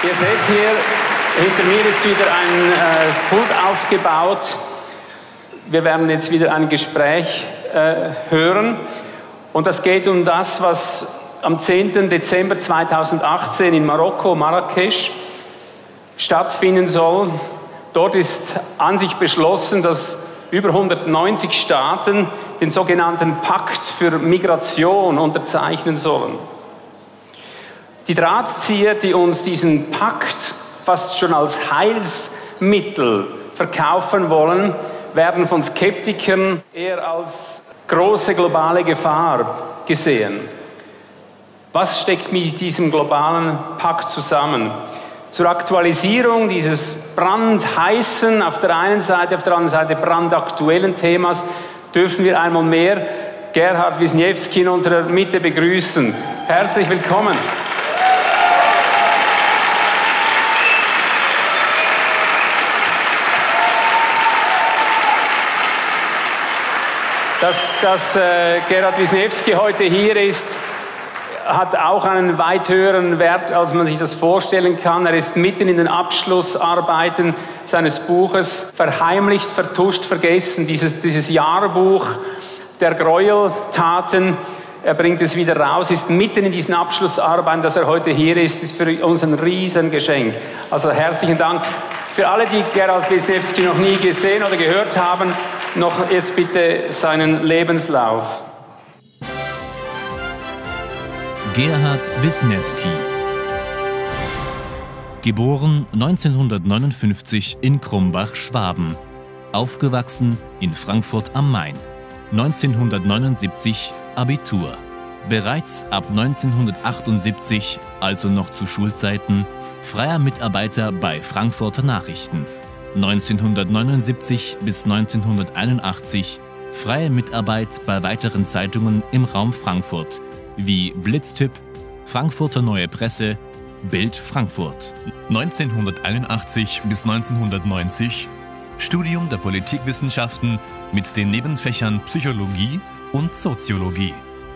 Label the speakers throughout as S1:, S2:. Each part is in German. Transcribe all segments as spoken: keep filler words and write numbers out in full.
S1: Ihr seht hier, hinter mir ist wieder ein äh, Pult aufgebaut. Wir werden jetzt wieder ein Gespräch äh, hören. Und das geht um das, was am zehnten Dezember zweitausendachtzehn in Marokko, Marrakesch, stattfinden soll. Dort ist an sich beschlossen, dass über hundertneunzig Staaten den sogenannten Pakt für Migration unterzeichnen sollen. Die Drahtzieher, die uns diesen Pakt fast schon als Heilsmittel verkaufen wollen, werden von Skeptikern eher als große globale Gefahr gesehen. Was steckt mit diesem globalen Pakt zusammen? Zur Aktualisierung dieses brandheißen, auf der einen Seite, auf der anderen Seite brandaktuellen Themas dürfen wir einmal mehr Gerhard Wisniewski in unserer Mitte begrüßen. Herzlich willkommen. Dass, dass äh, Gerhard Wisniewski heute hier ist, hat auch einen weit höheren Wert, als man sich das vorstellen kann. Er ist mitten in den Abschlussarbeiten seines Buches Verheimlicht, vertuscht, vergessen. Dieses, dieses Jahrbuch der Gräueltaten, er bringt es wieder raus, ist mitten in diesen Abschlussarbeiten. Dass er heute hier ist, ist für uns ein Riesengeschenk. Also herzlichen Dank. Für alle, die Gerhard Wisniewski noch nie gesehen oder gehört haben, noch jetzt bitte seinen Lebenslauf.
S2: Gerhard Wisniewski. Geboren neunzehnhundertneunundfünfzig in Krumbach, Schwaben. Aufgewachsen in Frankfurt am Main. neunzehnhundertneunundsiebzig Abitur. Bereits ab neunzehnhundertachtundsiebzig, also noch zu Schulzeiten, freier Mitarbeiter bei Frankfurter Nachrichten. neunzehnhundertneunundsiebzig bis neunzehnhunderteinundachtzig freie Mitarbeit bei weiteren Zeitungen im Raum Frankfurt, wie Blitztipp, Frankfurter Neue Presse, Bild Frankfurt. neunzehnhunderteinundachtzig bis neunzehnhundertneunzig Studium der Politikwissenschaften mit den Nebenfächern Psychologie und Soziologie.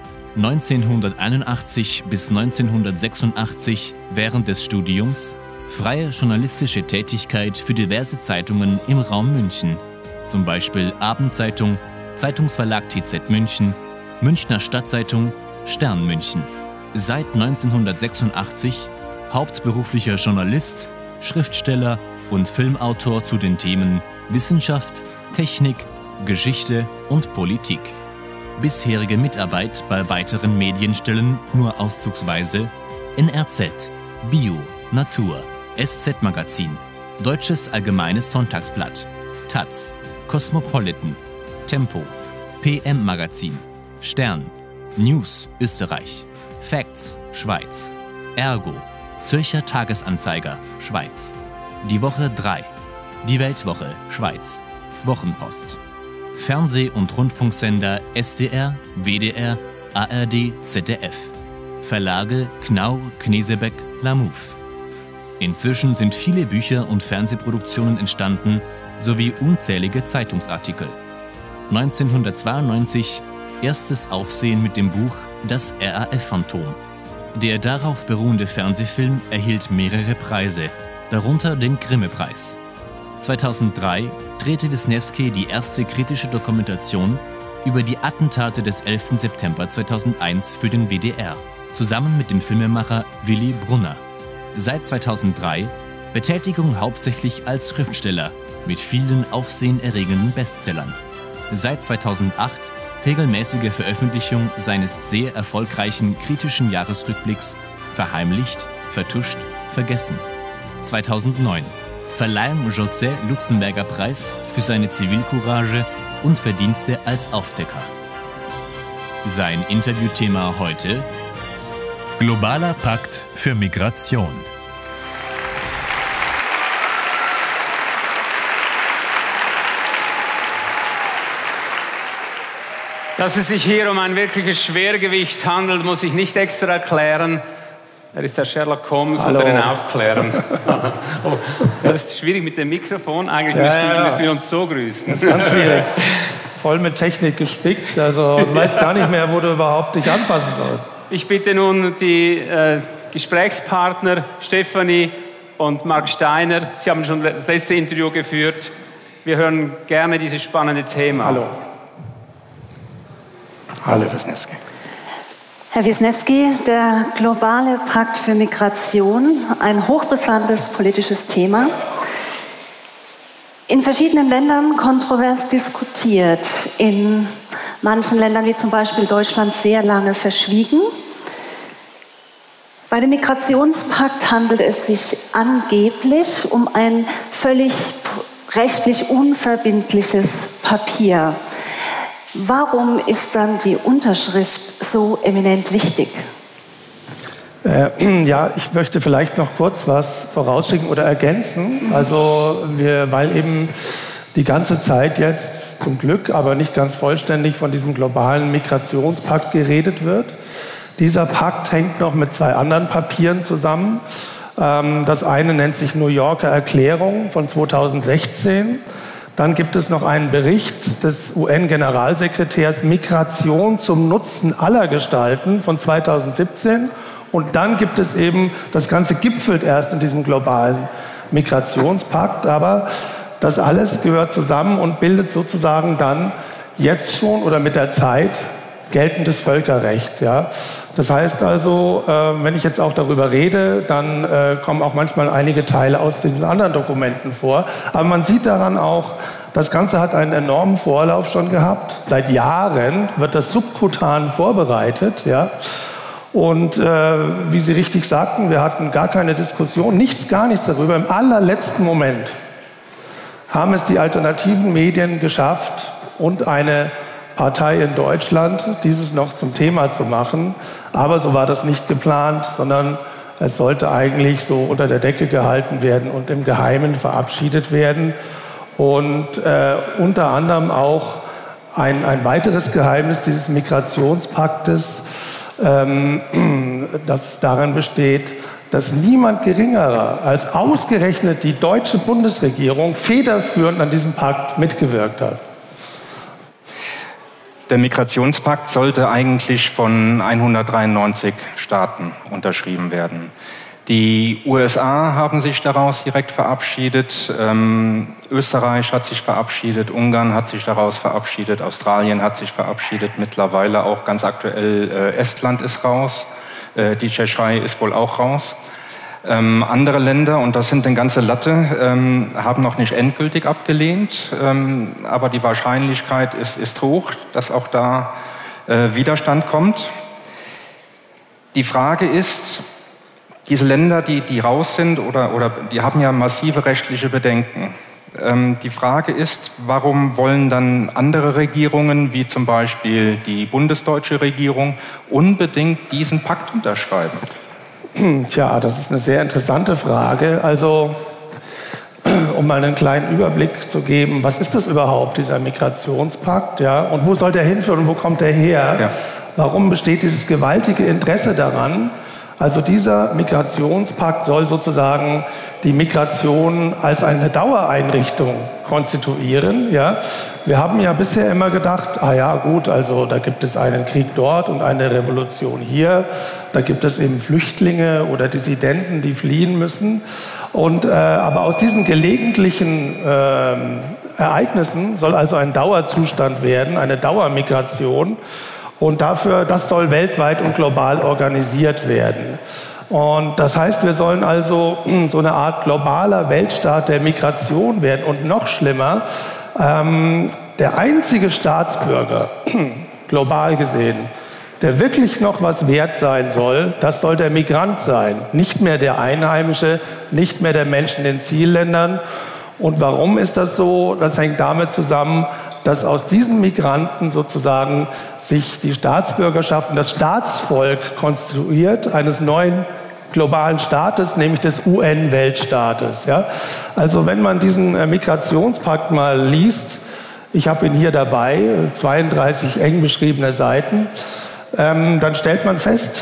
S2: neunzehnhunderteinundachtzig bis neunzehnhundertsechsundachtzig während des Studiums freie journalistische Tätigkeit für diverse Zeitungen im Raum München, zum Beispiel Abendzeitung, Zeitungsverlag T Z München, Münchner Stadtzeitung, Stern München. Seit neunzehnhundertsechsundachtzig hauptberuflicher Journalist, Schriftsteller und Filmautor zu den Themen Wissenschaft, Technik, Geschichte und Politik. Bisherige Mitarbeit bei weiteren Medienstellen nur auszugsweise N R Z, Bio, Natur, S Z-Magazin, Deutsches Allgemeines Sonntagsblatt, Taz, Cosmopolitan, Tempo, P M-Magazin, Stern, News Österreich, Facts Schweiz, Ergo, Zürcher Tagesanzeiger Schweiz, Die Woche drei, Die Weltwoche Schweiz, Wochenpost, Fernseh- und Rundfunksender S D R, W D R, A R D, Z D F, Verlage Knaur, Knesebeck, Lamouv. Inzwischen sind viele Bücher und Fernsehproduktionen entstanden, sowie unzählige Zeitungsartikel. neunzehnhundertzweiundneunzig erstes Aufsehen mit dem Buch Das R A F-Phantom. Der darauf beruhende Fernsehfilm erhielt mehrere Preise, darunter den Grimme-Preis. zweitausenddrei drehte Wisniewski die erste kritische Dokumentation über die Attentate des elften September zweitausendeins für den W D R, zusammen mit dem Filmemacher Willy Brunner. Seit zweitausenddrei Betätigung hauptsächlich als Schriftsteller mit vielen aufsehenerregenden Bestsellern. Seit zweitausendacht regelmäßige Veröffentlichung seines sehr erfolgreichen kritischen Jahresrückblicks Verheimlicht, vertuscht, vergessen. zweitausendneun Verleihung José Lutzenberger Preis für seine Zivilcourage und Verdienste als Aufdecker. Sein Interviewthema heute: Globaler Pakt für Migration.
S1: Dass es sich hier um ein wirkliches Schwergewicht handelt, muss ich nicht extra erklären. Er ist der Sherlock Holmes
S3: Hallo.
S1: unter den Aufklärern. Oh, das ist schwierig mit dem Mikrofon. Eigentlich
S3: Ja,
S1: müssten,
S3: ja, ja.
S1: müssten wir uns so grüßen.
S3: Ganz schwierig. Voll mit Technik gespickt. Also du weißt gar nicht mehr, wo du überhaupt dich anfassen sollst.
S1: Ich bitte nun die äh, Gesprächspartner Stefanie und Mark Steiner. Sie haben schon das letzte Interview geführt. Wir hören gerne dieses spannende Thema.
S3: Hallo. Hallo, Wisniewski.
S4: Herr Wisniewski, der globale Pakt für Migration, ein hochbrisantes politisches Thema. In verschiedenen Ländern kontrovers diskutiert, in manchen Ländern wie zum Beispiel Deutschland sehr lange verschwiegen. Bei dem Migrationspakt handelt es sich angeblich um ein völlig rechtlich unverbindliches Papier. Warum ist dann die Unterschrift so eminent wichtig?
S3: Äh, ja, ich möchte vielleicht noch kurz was vorausschicken oder ergänzen. Also, wir, weil eben die ganze Zeit jetzt zum Glück, aber nicht ganz vollständig von diesem globalen Migrationspakt geredet wird. Dieser Pakt hängt noch mit zwei anderen Papieren zusammen. Ähm, das eine nennt sich New Yorker Erklärung von zweitausendsechzehn. Dann gibt es noch einen Bericht des U N-Generalsekretärs Migration zum Nutzen aller Gestalten von zweitausendsiebzehn. Und dann gibt es eben, das Ganze gipfelt erst in diesem globalen Migrationspakt, aber das alles gehört zusammen und bildet sozusagen dann jetzt schon oder mit der Zeit geltendes Völkerrecht. Ja. Das heißt also, äh, wenn ich jetzt auch darüber rede, dann äh, kommen auch manchmal einige Teile aus den anderen Dokumenten vor. Aber man sieht daran auch, das Ganze hat einen enormen Vorlauf schon gehabt. Seit Jahren wird das subkutan vorbereitet. Ja. Und äh, wie Sie richtig sagten, wir hatten gar keine Diskussion, nichts, gar nichts darüber. Im allerletzten Moment haben es die alternativen Medien geschafft und eine Partei in Deutschland, dieses noch zum Thema zu machen. Aber so war das nicht geplant, sondern es sollte eigentlich so unter der Decke gehalten werden und im Geheimen verabschiedet werden. Und äh, unter anderem auch ein, ein weiteres Geheimnis dieses Migrationspaktes, ähm, das darin besteht, dass niemand Geringerer als ausgerechnet die deutsche Bundesregierung federführend an diesem Pakt mitgewirkt hat.
S5: Der Migrationspakt sollte eigentlich von hundertdreiundneunzig Staaten unterschrieben werden. Die U S A haben sich daraus direkt verabschiedet, ähm, Österreich hat sich verabschiedet, Ungarn hat sich daraus verabschiedet, Australien hat sich verabschiedet, mittlerweile auch ganz aktuell äh, Estland ist raus, äh, die Tschechei ist wohl auch raus. Ähm, andere Länder, und das sind eine ganze Latte, ähm, haben noch nicht endgültig abgelehnt, ähm, aber die Wahrscheinlichkeit ist, ist hoch, dass auch da äh, Widerstand kommt. Die Frage ist, diese Länder, die, die raus sind, oder, oder die haben ja massive rechtliche Bedenken. Ähm, die Frage ist, warum wollen dann andere Regierungen, wie zum Beispiel die bundesdeutsche Regierung, unbedingt diesen Pakt unterschreiben?
S3: Tja, das ist eine sehr interessante Frage. Also, um mal einen kleinen Überblick zu geben, was ist das überhaupt, dieser Migrationspakt? Ja? Und wo soll der hinführen und wo kommt der her? Ja. Warum besteht dieses gewaltige Interesse daran? Also dieser Migrationspakt soll sozusagen die Migration als eine Dauereinrichtung konstituieren. Ja? Wir haben ja bisher immer gedacht, ah ja gut, also da gibt es einen Krieg dort und eine Revolution hier, da gibt es eben Flüchtlinge oder Dissidenten, die fliehen müssen. Und, äh, aber aus diesen gelegentlichen äh, Ereignissen soll also ein Dauerzustand werden, eine Dauermigration. Und dafür, das soll weltweit und global organisiert werden. Und das heißt, wir sollen also so eine Art globaler Weltstaat der Migration werden. Und noch schlimmer, ähm, der einzige Staatsbürger, global gesehen, der wirklich noch was wert sein soll, das soll der Migrant sein. Nicht mehr der Einheimische, nicht mehr der Mensch in den Zielländern. Und warum ist das so? Das hängt damit zusammen, dass aus diesen Migranten sozusagen sich die Staatsbürgerschaft und das Staatsvolk konstituiert, eines neuen globalen Staates, nämlich des U N-Weltstaates. Ja? Also wenn man diesen Migrationspakt mal liest, ich habe ihn hier dabei, zweiunddreißig eng beschriebene Seiten, ähm, dann stellt man fest,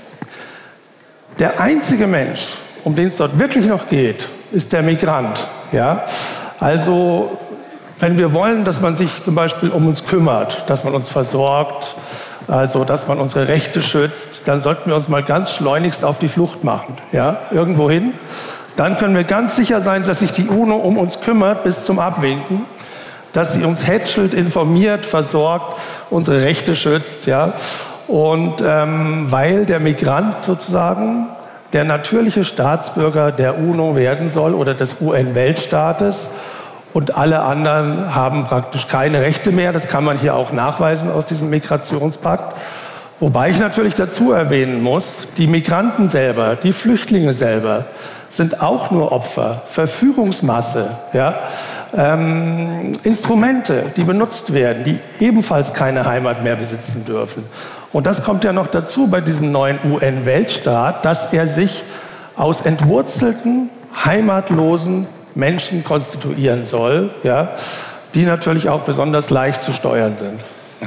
S3: der einzige Mensch, um den es dort wirklich noch geht, ist der Migrant. Ja? Also wenn wir wollen, dass man sich zum Beispiel um uns kümmert, dass man uns versorgt, also dass man unsere Rechte schützt, dann sollten wir uns mal ganz schleunigst auf die Flucht machen, ja, irgendwo hin. dann können wir ganz sicher sein, dass sich die UNO um uns kümmert bis zum Abwinken, dass sie uns hätschelt, informiert, versorgt, unsere Rechte schützt. Ja? Und ähm, weil der Migrant sozusagen der natürliche Staatsbürger der UNO werden soll oder des U N-Weltstaates und alle anderen haben praktisch keine Rechte mehr. Das kann man hier auch nachweisen aus diesem Migrationspakt. Wobei ich natürlich dazu erwähnen muss, die Migranten selber, die Flüchtlinge selber sind auch nur Opfer, Verfügungsmasse, ja? ähm, Instrumente, die benutzt werden, die ebenfalls keine Heimat mehr besitzen dürfen. Und das kommt ja noch dazu bei diesem neuen U N-Weltstaat, dass er sich aus entwurzelten, heimatlosen Menschen konstituieren soll, ja? Die natürlich auch besonders leicht zu steuern sind.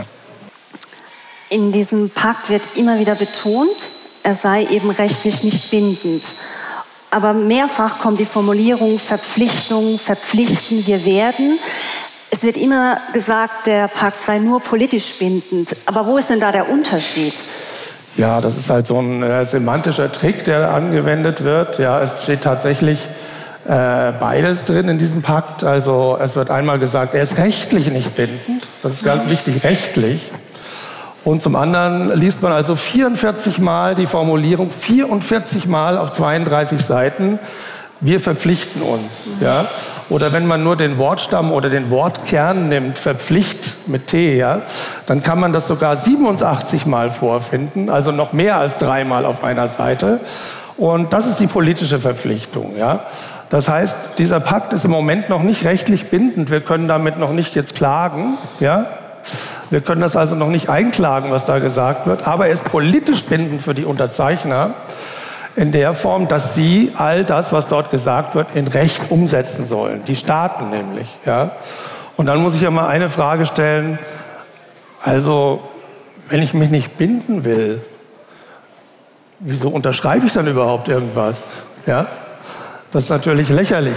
S4: In diesem Pakt wird immer wieder betont, er sei eben rechtlich nicht bindend. Aber mehrfach kommt die Formulierung Verpflichtung, verpflichten, wir werden. Es wird immer gesagt, der Pakt sei nur politisch bindend. Aber wo ist denn da der Unterschied?
S3: Ja, das ist halt so ein äh, semantischer Trick, der angewendet wird. Ja, es steht tatsächlich äh, beides drin in diesem Pakt. Also es wird einmal gesagt, er ist rechtlich nicht bindend. Das ist ganz wichtig, rechtlich. Und zum anderen liest man also vierundvierzig Mal die Formulierung, vierundvierzig Mal auf zweiunddreißig Seiten, wir verpflichten uns. Ja? Oder wenn man nur den Wortstamm oder den Wortkern nimmt, verpflicht mit T, ja, dann kann man das sogar siebenundachtzig Mal vorfinden, also noch mehr als dreimal auf einer Seite. Und das ist die politische Verpflichtung. Ja? Das heißt, dieser Pakt ist im Moment noch nicht rechtlich bindend. Wir können damit noch nicht jetzt klagen, ja? Wir können das also noch nicht einklagen, was da gesagt wird, aber er ist politisch bindend für die Unterzeichner in der Form, dass sie all das, was dort gesagt wird, in Recht umsetzen sollen. Die Staaten nämlich. Ja? Und dann muss ich ja mal eine Frage stellen, also wenn ich mich nicht binden will, wieso unterschreibe ich dann überhaupt irgendwas? Ja? Das ist natürlich lächerlich.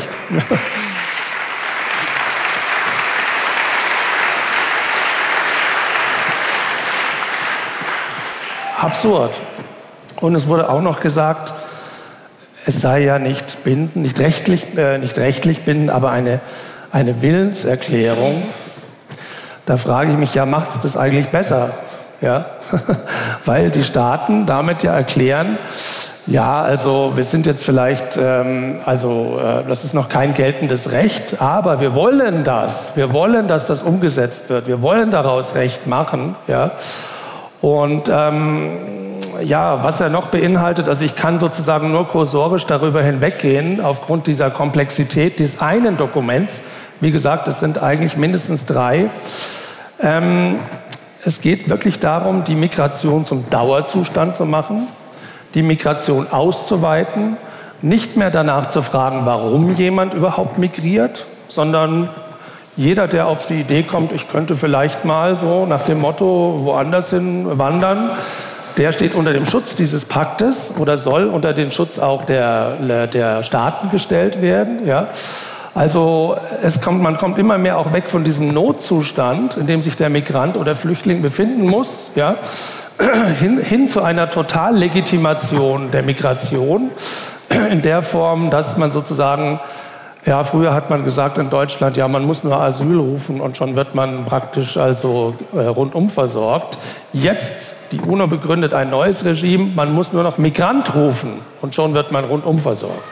S3: Absurd. Und es wurde auch noch gesagt, es sei ja nicht bindend, nicht rechtlich, äh, nicht rechtlich bindend, aber eine, eine Willenserklärung. Da frage ich mich, ja, macht es das eigentlich besser? Ja? Weil die Staaten damit ja erklären, ja, also wir sind jetzt vielleicht, ähm, also äh, das ist noch kein geltendes Recht, aber wir wollen das. Wir wollen, dass das umgesetzt wird. Wir wollen daraus Recht machen, ja. Und ähm, ja, was er noch beinhaltet, also ich kann sozusagen nur kursorisch darüber hinweggehen, aufgrund dieser Komplexität des einen Dokuments. Wie gesagt, es sind eigentlich mindestens drei. Ähm, es geht wirklich darum, die Migration zum Dauerzustand zu machen, die Migration auszuweiten, nicht mehr danach zu fragen, warum jemand überhaupt migriert, sondern jeder, der auf die Idee kommt, ich könnte vielleicht mal so nach dem Motto woanders hin wandern, der steht unter dem Schutz dieses Paktes oder soll unter den Schutz auch der, der Staaten gestellt werden. Ja? Also es kommt, man kommt immer mehr auch weg von diesem Notzustand, in dem sich der Migrant oder Flüchtling befinden muss, ja? hin, hin zu einer Totallegitimation der Migration in der Form, dass man sozusagen, ja, früher hat man gesagt in Deutschland, ja, man muss nur Asyl rufen und schon wird man praktisch also äh, rundum versorgt. Jetzt, die UNO begründet ein neues Regime, man muss nur noch Migrant rufen und schon wird man rundum versorgt.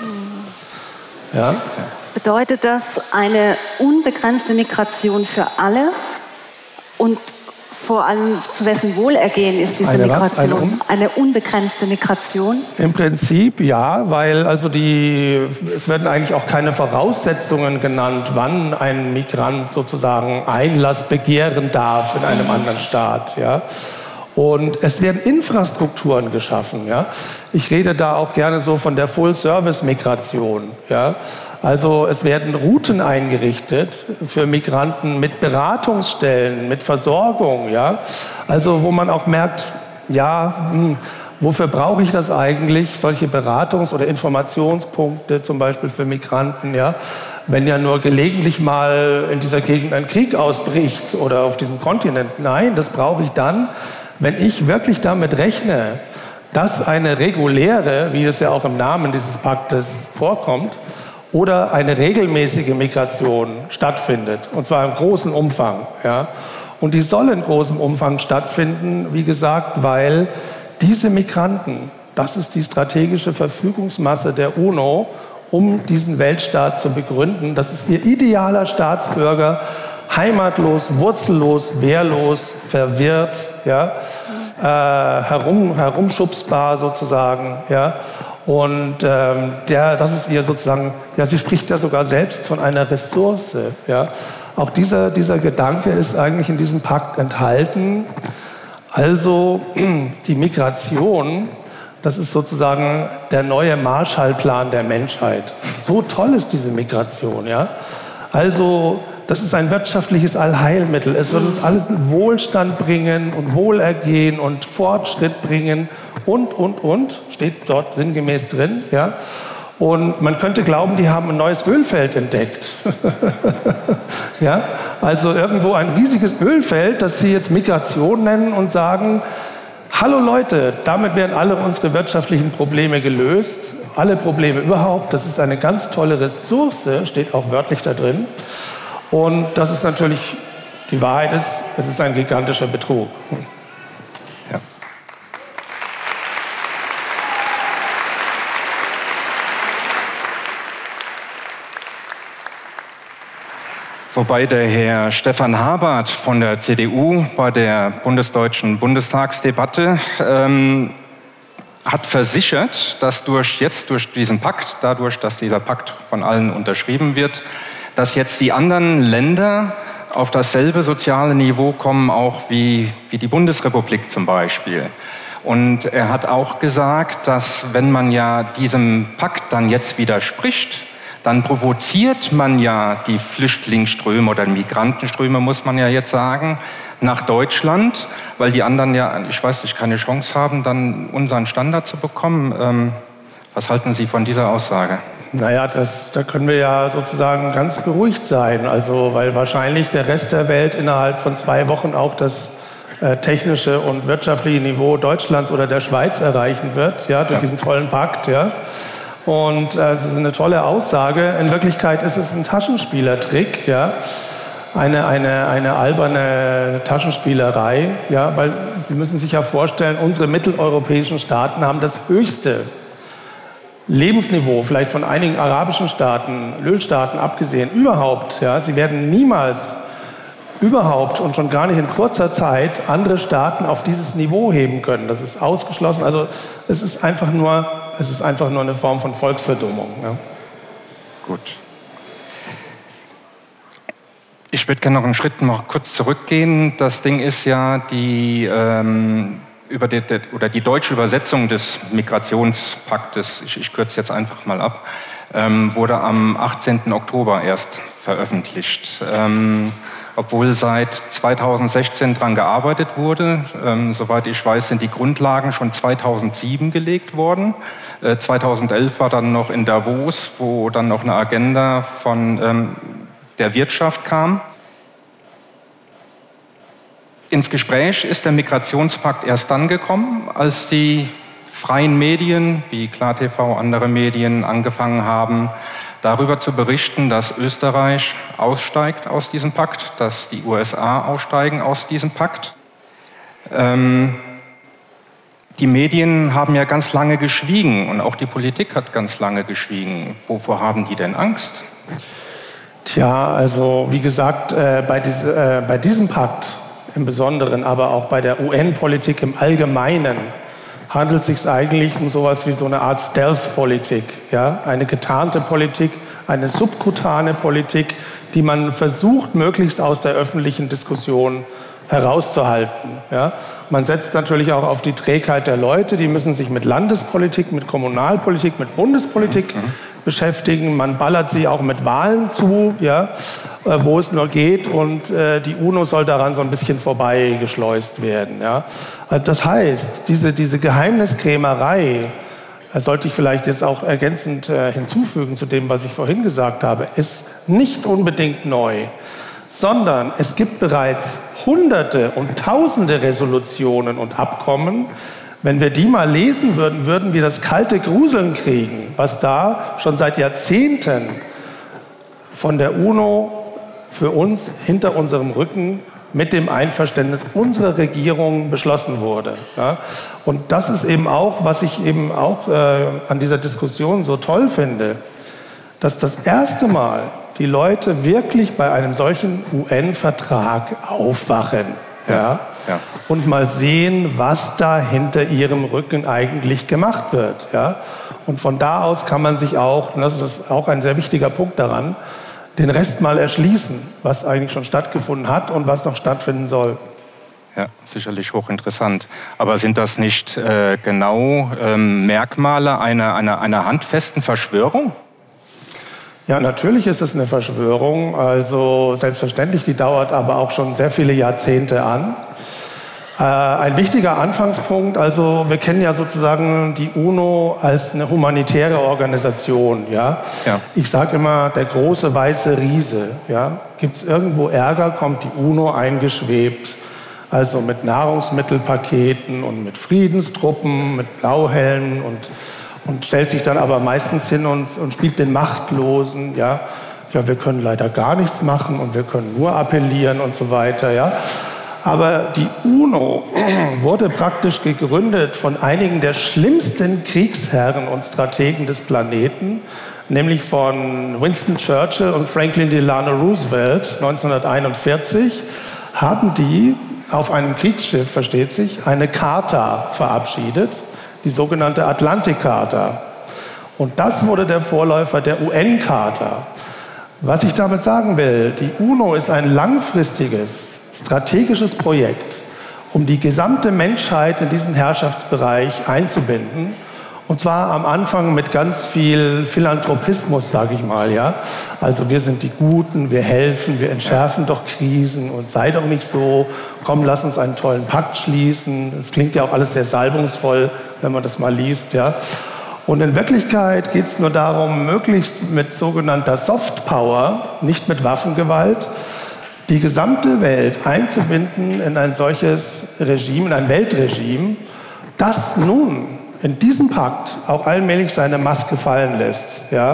S3: Ja?
S4: Bedeutet das eine unbegrenzte Migration für alle? Und vor allem zu wessen Wohlergehen ist diese
S3: eine
S4: Migration?
S3: Eine, un
S4: eine unbegrenzte Migration?
S3: Im Prinzip ja, weil also die, es werden eigentlich auch keine Voraussetzungen genannt, wann ein Migrant sozusagen Einlass begehren darf in einem anderen Staat. Ja. Und es werden Infrastrukturen geschaffen. Ja. Ich rede da auch gerne so von der Full-Service-Migration. Ja. Also es werden Routen eingerichtet für Migranten mit Beratungsstellen, mit Versorgung, ja. Also wo man auch merkt, ja, hm, wofür brauche ich das eigentlich, solche Beratungs- oder Informationspunkte zum Beispiel für Migranten, ja, wenn ja nur gelegentlich mal in dieser Gegend ein Krieg ausbricht oder auf diesem Kontinent. Nein, das brauche ich dann, wenn ich wirklich damit rechne, dass eine reguläre, wie es ja auch im Namen dieses Paktes vorkommt, oder eine regelmäßige Migration stattfindet, und zwar im großen Umfang. Ja. Und die soll in großem Umfang stattfinden, wie gesagt, weil diese Migranten, das ist die strategische Verfügungsmasse der UNO, um diesen Weltstaat zu begründen. Das ist ihr idealer Staatsbürger, heimatlos, wurzellos, wehrlos, verwirrt, ja, äh, herum, herumschubsbar sozusagen. Ja. Und ähm, der, das ist ihr sozusagen, ja, sie spricht ja sogar selbst von einer Ressource. Ja. Auch dieser, dieser Gedanke ist eigentlich in diesem Pakt enthalten. Also die Migration, das ist sozusagen der neue Marshallplan der Menschheit. So toll ist diese Migration, ja. Also das ist ein wirtschaftliches Allheilmittel. Es wird uns alles in Wohlstand bringen und Wohlergehen und Fortschritt bringen und, und, und, steht dort sinngemäß drin, ja. Und man könnte glauben, die haben ein neues Ölfeld entdeckt. Ja? Also irgendwo ein riesiges Ölfeld, das sie jetzt Migration nennen und sagen, hallo Leute, damit werden alle unsere wirtschaftlichen Probleme gelöst, alle Probleme überhaupt. Das ist eine ganz tolle Ressource, steht auch wörtlich da drin. Und das ist natürlich, die Wahrheit ist, es ist ein gigantischer Betrug. Ja.
S5: Wobei der Herr Stefan Habert von der C D U bei der bundesdeutschen Bundestagsdebatte ähm, hat versichert, dass durch, jetzt durch diesen Pakt, dadurch, dass dieser Pakt von allen unterschrieben wird, dass jetzt die anderen Länder auf dasselbe soziale Niveau kommen, auch wie, wie die Bundesrepublik zum Beispiel. Und er hat auch gesagt, dass wenn man ja diesem Pakt dann jetzt widerspricht, dann provoziert man ja die Flüchtlingsströme oder Migrantenströme, muss man ja jetzt sagen, nach Deutschland, weil die anderen ja, ich weiß nicht, keine Chance haben, dann unseren Standard zu bekommen. Ähm, was halten Sie von dieser Aussage?
S3: Naja, das, da können wir ja sozusagen ganz beruhigt sein, also weil wahrscheinlich der Rest der Welt innerhalb von zwei Wochen auch das äh, technische und wirtschaftliche Niveau Deutschlands oder der Schweiz erreichen wird, ja, durch ja. diesen tollen Pakt, ja. Und äh, es ist eine tolle Aussage. In Wirklichkeit ist es ein Taschenspielertrick, ja, eine, eine, eine alberne Taschenspielerei, ja, weil Sie müssen sich ja vorstellen, unsere mitteleuropäischen Staaten haben das höchste Lebensniveau, vielleicht von einigen arabischen Staaten, Ölstaaten abgesehen, überhaupt. Ja, sie werden niemals überhaupt und schon gar nicht in kurzer Zeit andere Staaten auf dieses Niveau heben können. Das ist ausgeschlossen. Also es ist einfach nur, es ist einfach nur eine Form von Volksverdummung. Ja.
S5: Gut. Ich würde gerne noch einen Schritt noch kurz zurückgehen. Das Ding ist ja die ähm, über die, oder die deutsche Übersetzung des Migrationspaktes, ich, ich kürze jetzt einfach mal ab, ähm, wurde am achtzehnten Oktober erst veröffentlicht. Ähm, obwohl seit zweitausendsechzehn daran gearbeitet wurde. Ähm, soweit ich weiß, sind die Grundlagen schon zweitausendsieben gelegt worden. Äh, zweitausendelf war dann noch in Davos, wo dann noch eine Agenda von ähm, der Wirtschaft kam. Ins Gespräch ist der Migrationspakt erst dann gekommen, als die freien Medien wie KlarTV, andere Medien angefangen haben, darüber zu berichten, dass Österreich aussteigt aus diesem Pakt, dass die U S A aussteigen aus diesem Pakt. Ähm, die Medien haben ja ganz lange geschwiegen und auch die Politik hat ganz lange geschwiegen. Wovor haben die denn Angst?
S3: Tja, also wie gesagt, äh, bei, diese, äh, bei diesem Pakt im Besonderen, aber auch bei der U N-Politik im Allgemeinen handelt es sich eigentlich um sowas wie so eine Art Stealth-Politik, ja? Eine getarnte Politik, eine subkutane Politik, die man versucht, möglichst aus der öffentlichen Diskussion herauszuhalten. Ja? Man setzt natürlich auch auf die Trägheit der Leute, die müssen sich mit Landespolitik, mit Kommunalpolitik, mit Bundespolitik mhm. beschäftigen. Man ballert sie auch mit Wahlen zu, ja? äh, wo es nur geht, und äh, die UNO soll daran so ein bisschen vorbeigeschleust werden. Ja? Also das heißt, diese, diese Geheimniskrämerei, das sollte ich vielleicht jetzt auch ergänzend äh, hinzufügen zu dem, was ich vorhin gesagt habe, ist nicht unbedingt neu, sondern es gibt bereits Hunderte und Tausende Resolutionen und Abkommen, Wenn wir die mal lesen würden, würden wir das kalte Gruseln kriegen, was da schon seit Jahrzehnten von der UNO für uns hinter unserem Rücken mit dem Einverständnis unserer Regierung beschlossen wurde. Ja? Und das ist eben auch, was ich eben auch äh, an dieser Diskussion so toll finde, dass das erste Mal die Leute wirklich bei einem solchen U N-Vertrag aufwachen. Ja? Ja. Und mal sehen, was da hinter ihrem Rücken eigentlich gemacht wird. Ja? Und von da aus kann man sich auch, und das ist auch ein sehr wichtiger Punkt daran, den Rest mal erschließen, was eigentlich schon stattgefunden hat und was noch stattfinden soll.
S5: Ja, sicherlich hochinteressant. Aber sind das nicht äh, genau ähm, Merkmale einer, einer, einer handfesten Verschwörung?
S3: Ja, natürlich ist es eine Verschwörung. Also selbstverständlich, die dauert aber auch schon sehr viele Jahrzehnte an. Äh, ein wichtiger Anfangspunkt, also wir kennen ja sozusagen die UNO als eine humanitäre Organisation. Ja? Ja. Ich sage immer, der große weiße Riese. Ja? Gibt es irgendwo Ärger, kommt die UNO eingeschwebt. Also mit Nahrungsmittelpaketen und mit Friedenstruppen, mit Blauhelmen und und stellt sich dann aber meistens hin und, und spielt den Machtlosen. Ja? Ja, wir können leider gar nichts machen und wir können nur appellieren und so weiter. Ja? Aber die UNO wurde praktisch gegründet von einigen der schlimmsten Kriegsherren und Strategen des Planeten, nämlich von Winston Churchill und Franklin Delano Roosevelt neunzehnhunderteinundvierzig, haben die auf einem Kriegsschiff, versteht sich, eine Charta verabschiedet, die sogenannte Atlantik-Charta. Und das wurde der Vorläufer der U N-Charta. Was ich damit sagen will, die UNO ist ein langfristiges, strategisches Projekt, um die gesamte Menschheit in diesen Herrschaftsbereich einzubinden. Und zwar am Anfang mit ganz viel Philanthropismus, sage ich mal. Ja? Also wir sind die Guten, wir helfen, wir entschärfen doch Krisen und sei doch nicht so, komm, lass uns einen tollen Pakt schließen. Das klingt ja auch alles sehr salbungsvoll, wenn man das mal liest. Ja? Und in Wirklichkeit geht es nur darum, möglichst mit sogenannter Softpower, nicht mit Waffengewalt, die gesamte Welt einzubinden in ein solches Regime, in ein Weltregime, das nun in diesem Pakt auch allmählich seine Maske fallen lässt. Ja?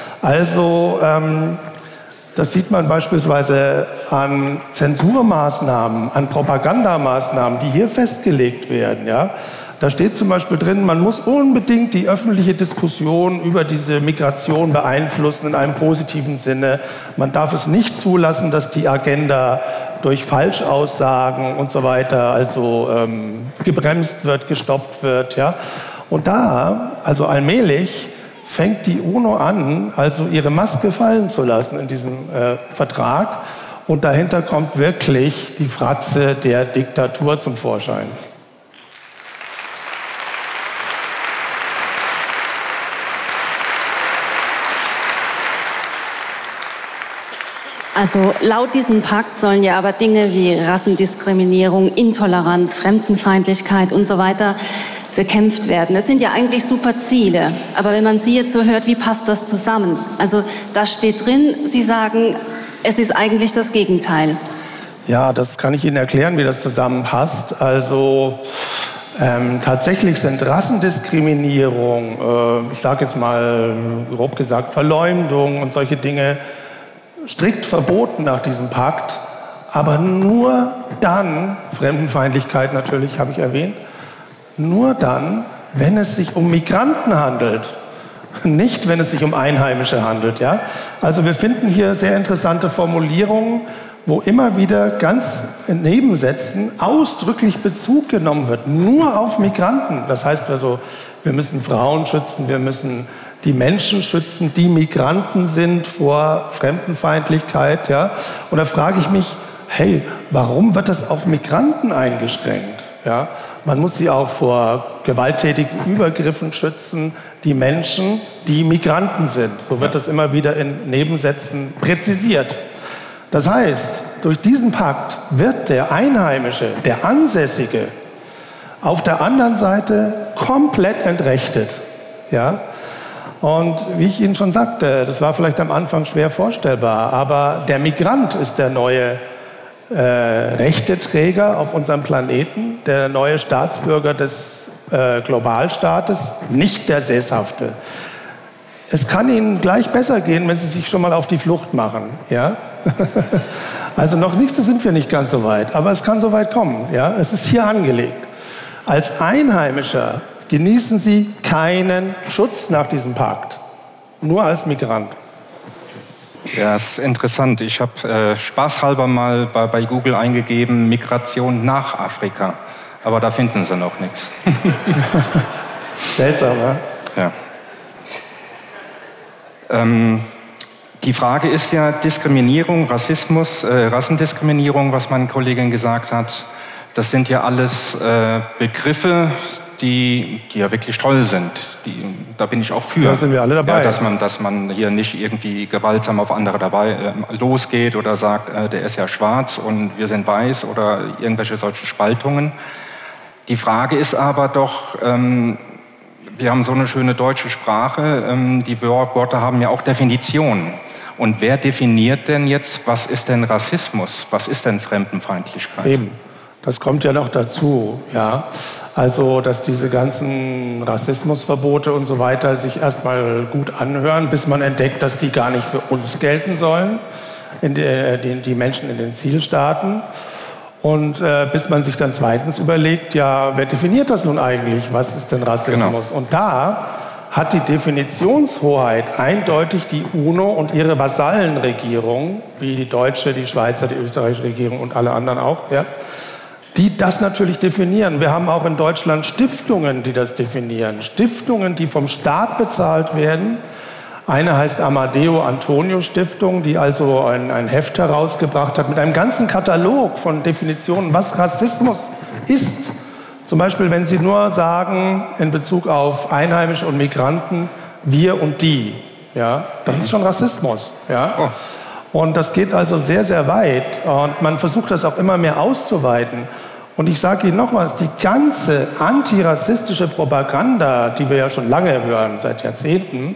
S3: Also ähm, das sieht man beispielsweise an Zensurmaßnahmen, an Propagandamaßnahmen, die hier festgelegt werden. Ja? Da steht zum Beispiel drin, man muss unbedingt die öffentliche Diskussion über diese Migration beeinflussen in einem positiven Sinne. Man darf es nicht zulassen, dass die Agenda durch Falschaussagen und so weiter also ähm, gebremst wird, gestoppt wird. Ja? Und da, also allmählich, fängt die UNO an, also ihre Maske fallen zu lassen in diesem äh, Vertrag. Und dahinter kommt wirklich die Fratze der Diktatur zum Vorschein.
S4: Also laut diesem Pakt sollen ja aber Dinge wie Rassendiskriminierung, Intoleranz, Fremdenfeindlichkeit und so weiter bekämpft werden. Das sind ja eigentlich super Ziele. Aber wenn man Sie jetzt so hört, wie passt das zusammen? Also da steht drin, Sie sagen, es ist eigentlich das Gegenteil.
S3: Ja, das kann ich Ihnen erklären, wie das zusammenpasst. Also ähm, tatsächlich sind Rassendiskriminierung, äh, ich sage jetzt mal grob gesagt Verleumdung und solche Dinge, strikt verboten nach diesem Pakt, aber nur dann, Fremdenfeindlichkeit natürlich, habe ich erwähnt, nur dann, wenn es sich um Migranten handelt, nicht wenn es sich um Einheimische handelt. Ja? Also wir finden hier sehr interessante Formulierungen, wo immer wieder ganz in Nebensätzen ausdrücklich Bezug genommen wird, nur auf Migranten. Das heißt also, wir müssen Frauen schützen, wir müssen die Menschen schützen, die Migranten sind vor Fremdenfeindlichkeit. Ja? Und da frage ich mich, hey, warum wird das auf Migranten eingeschränkt? Ja? Man muss sie auch vor gewalttätigen Übergriffen schützen, die Menschen, die Migranten sind. So wird das immer wieder in Nebensätzen präzisiert. Das heißt, durch diesen Pakt wird der Einheimische, der Ansässige, auf der anderen Seite komplett entrechtet. Ja? Und wie ich Ihnen schon sagte, das war vielleicht am Anfang schwer vorstellbar, aber der Migrant ist der neue äh, Rechteträger auf unserem Planeten, der neue Staatsbürger des äh, Globalstaates, nicht der Sesshafte. Es kann Ihnen gleich besser gehen, wenn Sie sich schon mal auf die Flucht machen. Ja? Also noch nicht, da sind wir nicht ganz so weit, aber es kann so weit kommen. Ja? Es ist hier angelegt. Als Einheimischer genießen Sie keinen Schutz nach diesem Pakt, nur als Migrant.
S5: Ja, ist interessant. Ich habe äh, spaßhalber mal bei, bei Google eingegeben, Migration nach Afrika. Aber da finden Sie noch nichts.
S3: Seltsam, ne?
S5: Ja. Ähm, die Frage ist ja Diskriminierung, Rassismus, äh, Rassendiskriminierung, was meine Kollegin gesagt hat. Das sind ja alles äh, Begriffe, die, die ja wirklich toll sind. Die, da bin ich auch für.
S3: Da sind wir alle dabei.
S5: Ja, dass man, dass man hier nicht irgendwie gewaltsam auf andere dabei äh, losgeht oder sagt, äh, der ist ja schwarz und wir sind weiß oder irgendwelche solche Spaltungen. Die Frage ist aber doch, ähm, wir haben so eine schöne deutsche Sprache, ähm, die Wörter haben ja auch Definitionen. Und wer definiert denn jetzt, was ist denn Rassismus? Was ist denn Fremdenfeindlichkeit?
S3: Eben. Das kommt ja noch dazu, ja. Also, dass diese ganzen Rassismusverbote und so weiter sich erstmal gut anhören, bis man entdeckt, dass die gar nicht für uns gelten sollen, in die, die, die Menschen in den Zielstaaten. Und äh, bis man sich dann zweitens überlegt, ja, wer definiert das nun eigentlich? Was ist denn Rassismus? Genau. Und da hat die Definitionshoheit eindeutig die UNO und ihre Vasallenregierung, wie die deutsche, die Schweizer, die österreichische Regierung und alle anderen auch, ja, die das natürlich definieren. Wir haben auch in Deutschland Stiftungen, die das definieren. Stiftungen, die vom Staat bezahlt werden. Eine heißt Amadeo Antonio Stiftung, die also ein, ein Heft herausgebracht hat mit einem ganzen Katalog von Definitionen, was Rassismus ist. Zum Beispiel, wenn Sie nur sagen, in Bezug auf Einheimische und Migranten, wir und die. Ja, das ist schon Rassismus. Ja. Oh. Und das geht also sehr, sehr weit. Und man versucht das auch immer mehr auszuweiten. Und ich sage Ihnen noch was, die ganze antirassistische Propaganda, die wir ja schon lange hören, seit Jahrzehnten,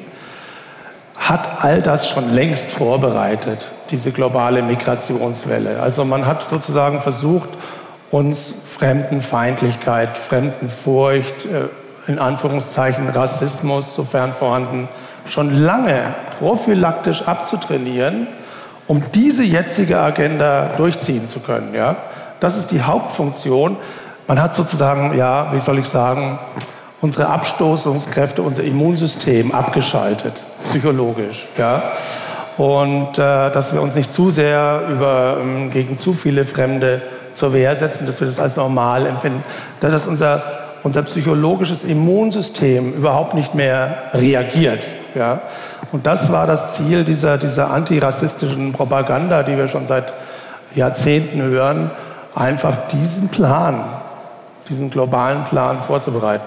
S3: hat all das schon längst vorbereitet, diese globale Migrationswelle. Also man hat sozusagen versucht, uns Fremdenfeindlichkeit, Fremdenfurcht, in Anführungszeichen Rassismus, sofern vorhanden, schon lange prophylaktisch abzutrainieren, um diese jetzige Agenda durchziehen zu können. Ja? Das ist die Hauptfunktion. Man hat sozusagen, ja, wie soll ich sagen, unsere Abstoßungskräfte, unser Immunsystem abgeschaltet, psychologisch. Ja? Und äh, dass wir uns nicht zu sehr über, ähm, gegen zu viele Fremde zur Wehr setzen, dass wir das als normal empfinden, dass unser, unser psychologisches Immunsystem überhaupt nicht mehr reagiert. Ja? Und das war das Ziel dieser, dieser antirassistischen Propaganda, die wir schon seit Jahrzehnten hören, einfach diesen Plan, diesen globalen Plan vorzubereiten.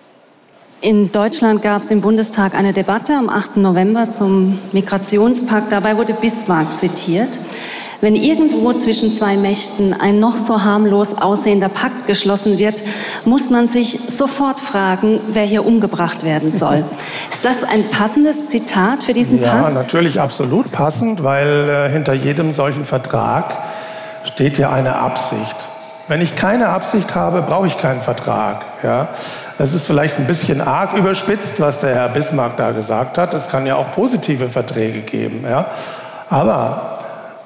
S4: In Deutschland gab es im Bundestag eine Debatte am achten November zum Migrationspakt. Dabei wurde Bismarck zitiert. Wenn irgendwo zwischen zwei Mächten ein noch so harmlos aussehender Pakt geschlossen wird, muss man sich sofort fragen, wer hier umgebracht werden soll. Ist das ein passendes Zitat für diesen
S3: ja,
S4: Pakt?
S3: Ja, natürlich absolut passend, weil äh, hinter jedem solchen Vertrag steht ja eine Absicht. Wenn ich keine Absicht habe, brauche ich keinen Vertrag. Ja? Das ist vielleicht ein bisschen arg überspitzt, was der Herr Bismarck da gesagt hat. Es kann ja auch positive Verträge geben. Ja? Aber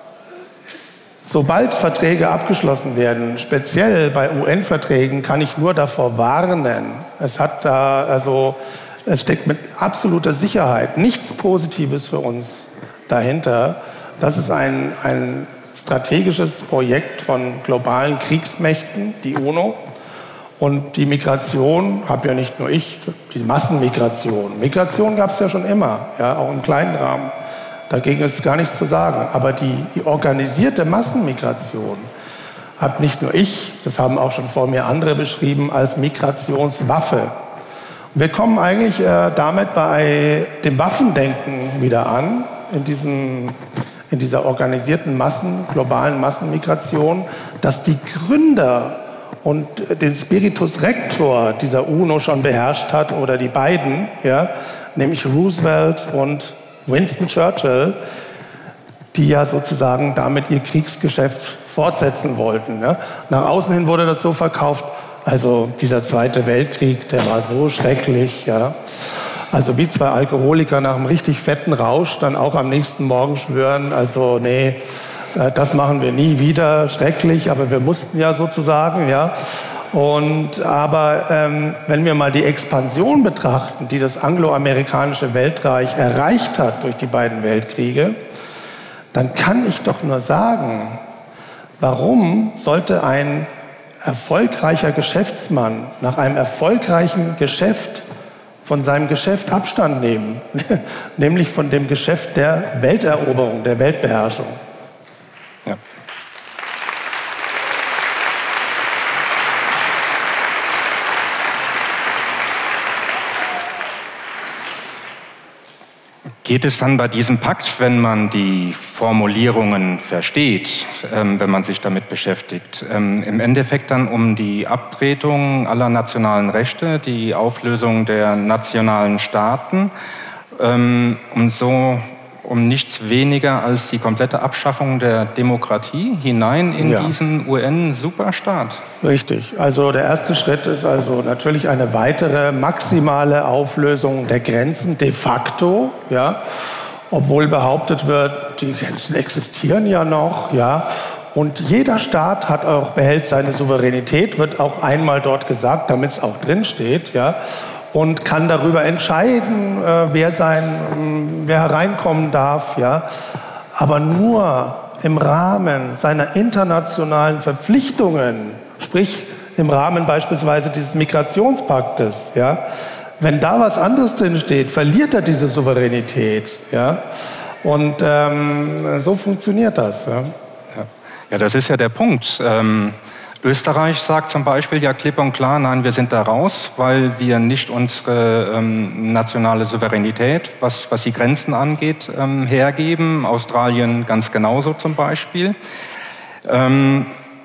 S3: sobald Verträge abgeschlossen werden, speziell bei U N-Verträgen, kann ich nur davor warnen. Es hat da, also, es steckt mit absoluter Sicherheit nichts Positives für uns dahinter. Das ist ein, ein strategisches Projekt von globalen Kriegsmächten, die UNO. Und die Migration, habe ja nicht nur ich, die Massenmigration. Migration gab es ja schon immer, ja, auch im kleinen Rahmen. Dagegen ist gar nichts zu sagen. Aber die, die organisierte Massenmigration habe nicht nur ich, das haben auch schon vor mir andere beschrieben, als Migrationswaffe. Und wir kommen eigentlich äh, damit bei dem Waffendenken wieder an, in diesem in dieser organisierten Massen, globalen Massenmigration, dass die Gründer und den Spiritus Rector dieser UNO schon beherrscht hat, oder die beiden, ja, nämlich Roosevelt und Winston Churchill, die ja sozusagen damit ihr Kriegsgeschäft fortsetzen wollten. Ja. Nach außen hin wurde das so verkauft, Also dieser Zweite Weltkrieg, der war so schrecklich, ja. Also wie zwei Alkoholiker nach einem richtig fetten Rausch dann auch am nächsten Morgen schwören, also nee, das machen wir nie wieder, schrecklich, aber wir mussten ja sozusagen, ja. Und, aber ähm, wenn wir mal die Expansion betrachten, die das angloamerikanische Weltreich erreicht hat durch die beiden Weltkriege, dann kann ich doch nur sagen, warum sollte ein erfolgreicher Geschäftsmann nach einem erfolgreichen Geschäft von seinem Geschäft Abstand nehmen, nämlich von dem Geschäft der Welteroberung, der Weltbeherrschung.
S5: Ja. Geht es dann bei diesem Pakt, wenn man die Formulierungen versteht, ähm, wenn man sich damit beschäftigt, ähm, im Endeffekt dann um die Abtretung aller nationalen Rechte, die Auflösung der nationalen Staaten, ähm, um so um nichts weniger als die komplette Abschaffung der Demokratie hinein in ja. diesen U N-Superstaat?
S3: Richtig. Also der erste Schritt ist also natürlich eine weitere maximale Auflösung der Grenzen de facto, ja, obwohl behauptet wird, die Grenzen existieren ja noch, ja. Und jeder Staat hat auch, behält seine Souveränität, wird auch einmal dort gesagt, damit es auch drin steht, ja. Und kann darüber entscheiden, wer, sein, wer hereinkommen darf. Ja. Aber nur im Rahmen seiner internationalen Verpflichtungen, sprich im Rahmen beispielsweise dieses Migrationspaktes. Ja. Wenn da was anderes drin steht, verliert er diese Souveränität. Ja. Und ähm, so funktioniert das. Ja.
S5: Ja. Ja, das ist ja der Punkt. Ähm Österreich sagt zum Beispiel ja klipp und klar, nein, wir sind da raus, weil wir nicht unsere ähm, nationale Souveränität, was, was die Grenzen angeht, ähm, hergeben. Australien ganz genauso zum Beispiel. Ähm,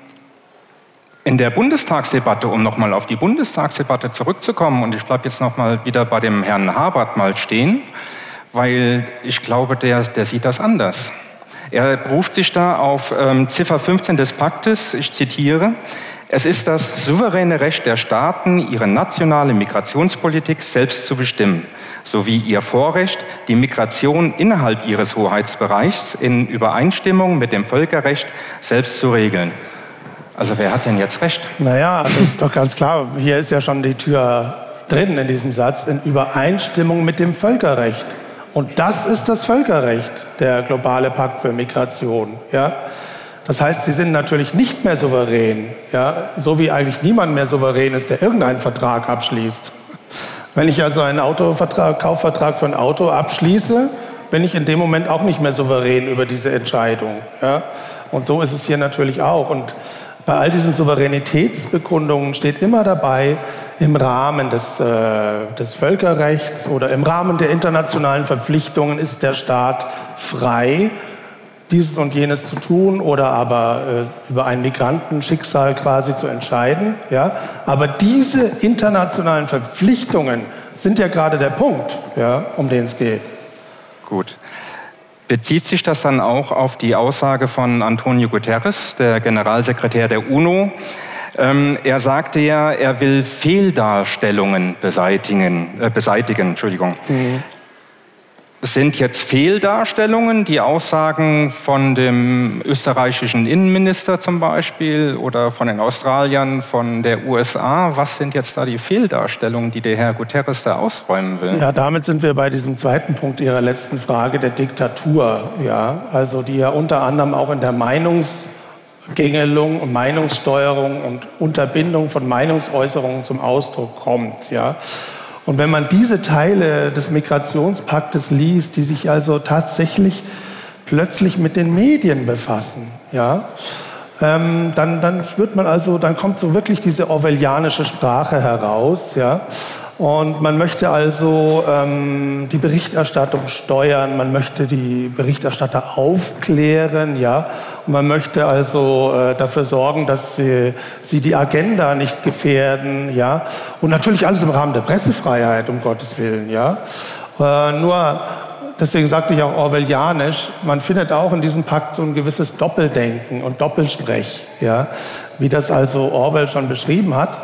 S5: in der Bundestagsdebatte, um nochmal auf die Bundestagsdebatte zurückzukommen, und ich bleibe jetzt nochmal wieder bei dem Herrn Habert mal stehen, weil ich glaube, der, der sieht das anders. Er beruft sich da auf ähm, Ziffer fünfzehn des Paktes, ich zitiere, es ist das souveräne Recht der Staaten, ihre nationale Migrationspolitik selbst zu bestimmen, sowie ihr Vorrecht, die Migration innerhalb ihres Hoheitsbereichs in Übereinstimmung mit dem Völkerrecht selbst zu regeln. Also wer hat denn jetzt recht?
S3: Naja, das ist doch ganz klar, hier ist ja schon die Tür drin in diesem Satz, in Übereinstimmung mit dem Völkerrecht. Und das ist das Völkerrecht, der globale Pakt für Migration. Ja? Das heißt, sie sind natürlich nicht mehr souverän, ja? So wie eigentlich niemand mehr souverän ist, der irgendeinen Vertrag abschließt. Wenn ich also einen Autovertrag, Kaufvertrag für ein Auto abschließe, bin ich in dem Moment auch nicht mehr souverän über diese Entscheidung. Ja? Und so ist es hier natürlich auch. Und bei all diesen Souveränitätsbekundungen steht immer dabei, im Rahmen des, äh, des Völkerrechts oder im Rahmen der internationalen Verpflichtungen ist der Staat frei, dieses und jenes zu tun oder aber äh, über ein Migrantenschicksal quasi zu entscheiden. Ja? Aber diese internationalen Verpflichtungen sind ja gerade der Punkt, ja, um den es geht.
S5: Gut. Bezieht sich das dann auch auf die Aussage von Antonio Guterres, der Generalsekretär der UNO? Ähm, er sagte ja, er will Fehldarstellungen beseitigen. Äh, beseitigen Entschuldigung. Mhm. Sind jetzt Fehldarstellungen die Aussagen von dem österreichischen Innenminister zum Beispiel oder von den Australiern, von der U S A? Was sind jetzt da die Fehldarstellungen, die der Herr Guterres da ausräumen will?
S3: Ja, damit sind wir bei diesem zweiten Punkt Ihrer letzten Frage, der Diktatur. Ja, also die ja unter anderem auch in der Meinungsgängelung und Meinungssteuerung und Unterbindung von Meinungsäußerungen zum Ausdruck kommt. Ja. Und wenn man diese Teile des Migrationspaktes liest, die sich also tatsächlich plötzlich mit den Medien befassen, ja, ähm, dann, dann spürt man also, dann kommt so wirklich diese orwellianische Sprache heraus, ja. Und man möchte also ähm, die Berichterstattung steuern, man möchte die Berichterstatter aufklären, ja, und man möchte also äh, dafür sorgen, dass sie, sie die Agenda nicht gefährden, ja, und natürlich alles im Rahmen der Pressefreiheit, um Gottes Willen, ja. Äh, nur, deswegen sagte ich auch orwellianisch, man findet auch in diesem Pakt so ein gewisses Doppeldenken und Doppelsprech, ja, wie das also Orwell schon beschrieben hat.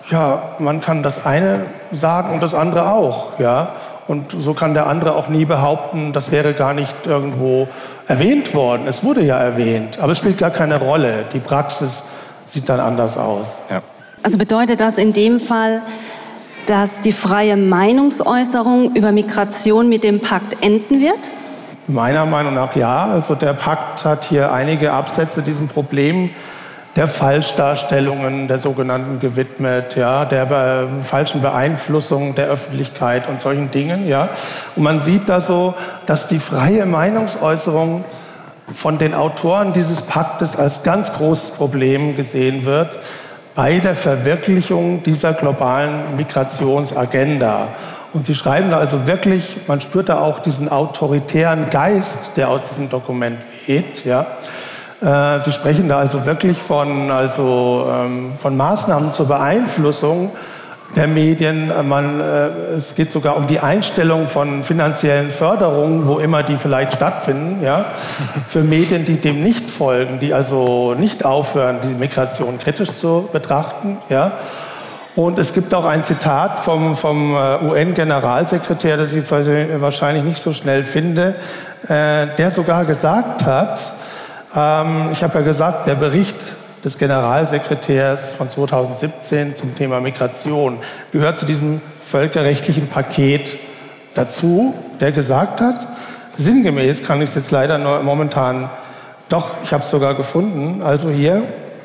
S3: ja, man kann das eine sagen und das andere auch, ja. Und so kann der andere auch nie behaupten, das wäre gar nicht irgendwo erwähnt worden. Es wurde ja erwähnt, aber es spielt gar keine Rolle. Die Praxis sieht dann anders aus.
S5: Ja.
S6: Also bedeutet das in dem Fall, dass die freie Meinungsäußerung über Migration mit dem Pakt enden wird?
S3: Meiner Meinung nach ja. Also der Pakt hat hier einige Absätze diesem Problem der Falschdarstellungen der sogenannten gewidmet, ja, der be falschen Beeinflussung der Öffentlichkeit und solchen Dingen, ja. Und man sieht da so, dass die freie Meinungsäußerung von den Autoren dieses Paktes als ganz großes Problem gesehen wird bei der Verwirklichung dieser globalen Migrationsagenda. Und sie schreiben da also wirklich, man spürt da auch diesen autoritären Geist, der aus diesem Dokument weht, ja. Sie sprechen da also wirklich von, also, ähm, von Maßnahmen zur Beeinflussung der Medien. Man, äh, es geht sogar um die Einstellung von finanziellen Förderungen, wo immer die vielleicht stattfinden, ja, für Medien, die dem nicht folgen, die also nicht aufhören, die Migration kritisch zu betrachten. Ja. Und es gibt auch ein Zitat vom, vom U N-Generalsekretär, das ich jetzt wahrscheinlich nicht so schnell finde, äh, der sogar gesagt hat, ich habe ja gesagt, der Bericht des Generalsekretärs von zweitausendsiebzehn zum Thema Migration gehört zu diesem völkerrechtlichen Paket dazu, der gesagt hat, sinngemäß kann ich es jetzt leider nur momentan, doch, ich habe es sogar gefunden, also hier,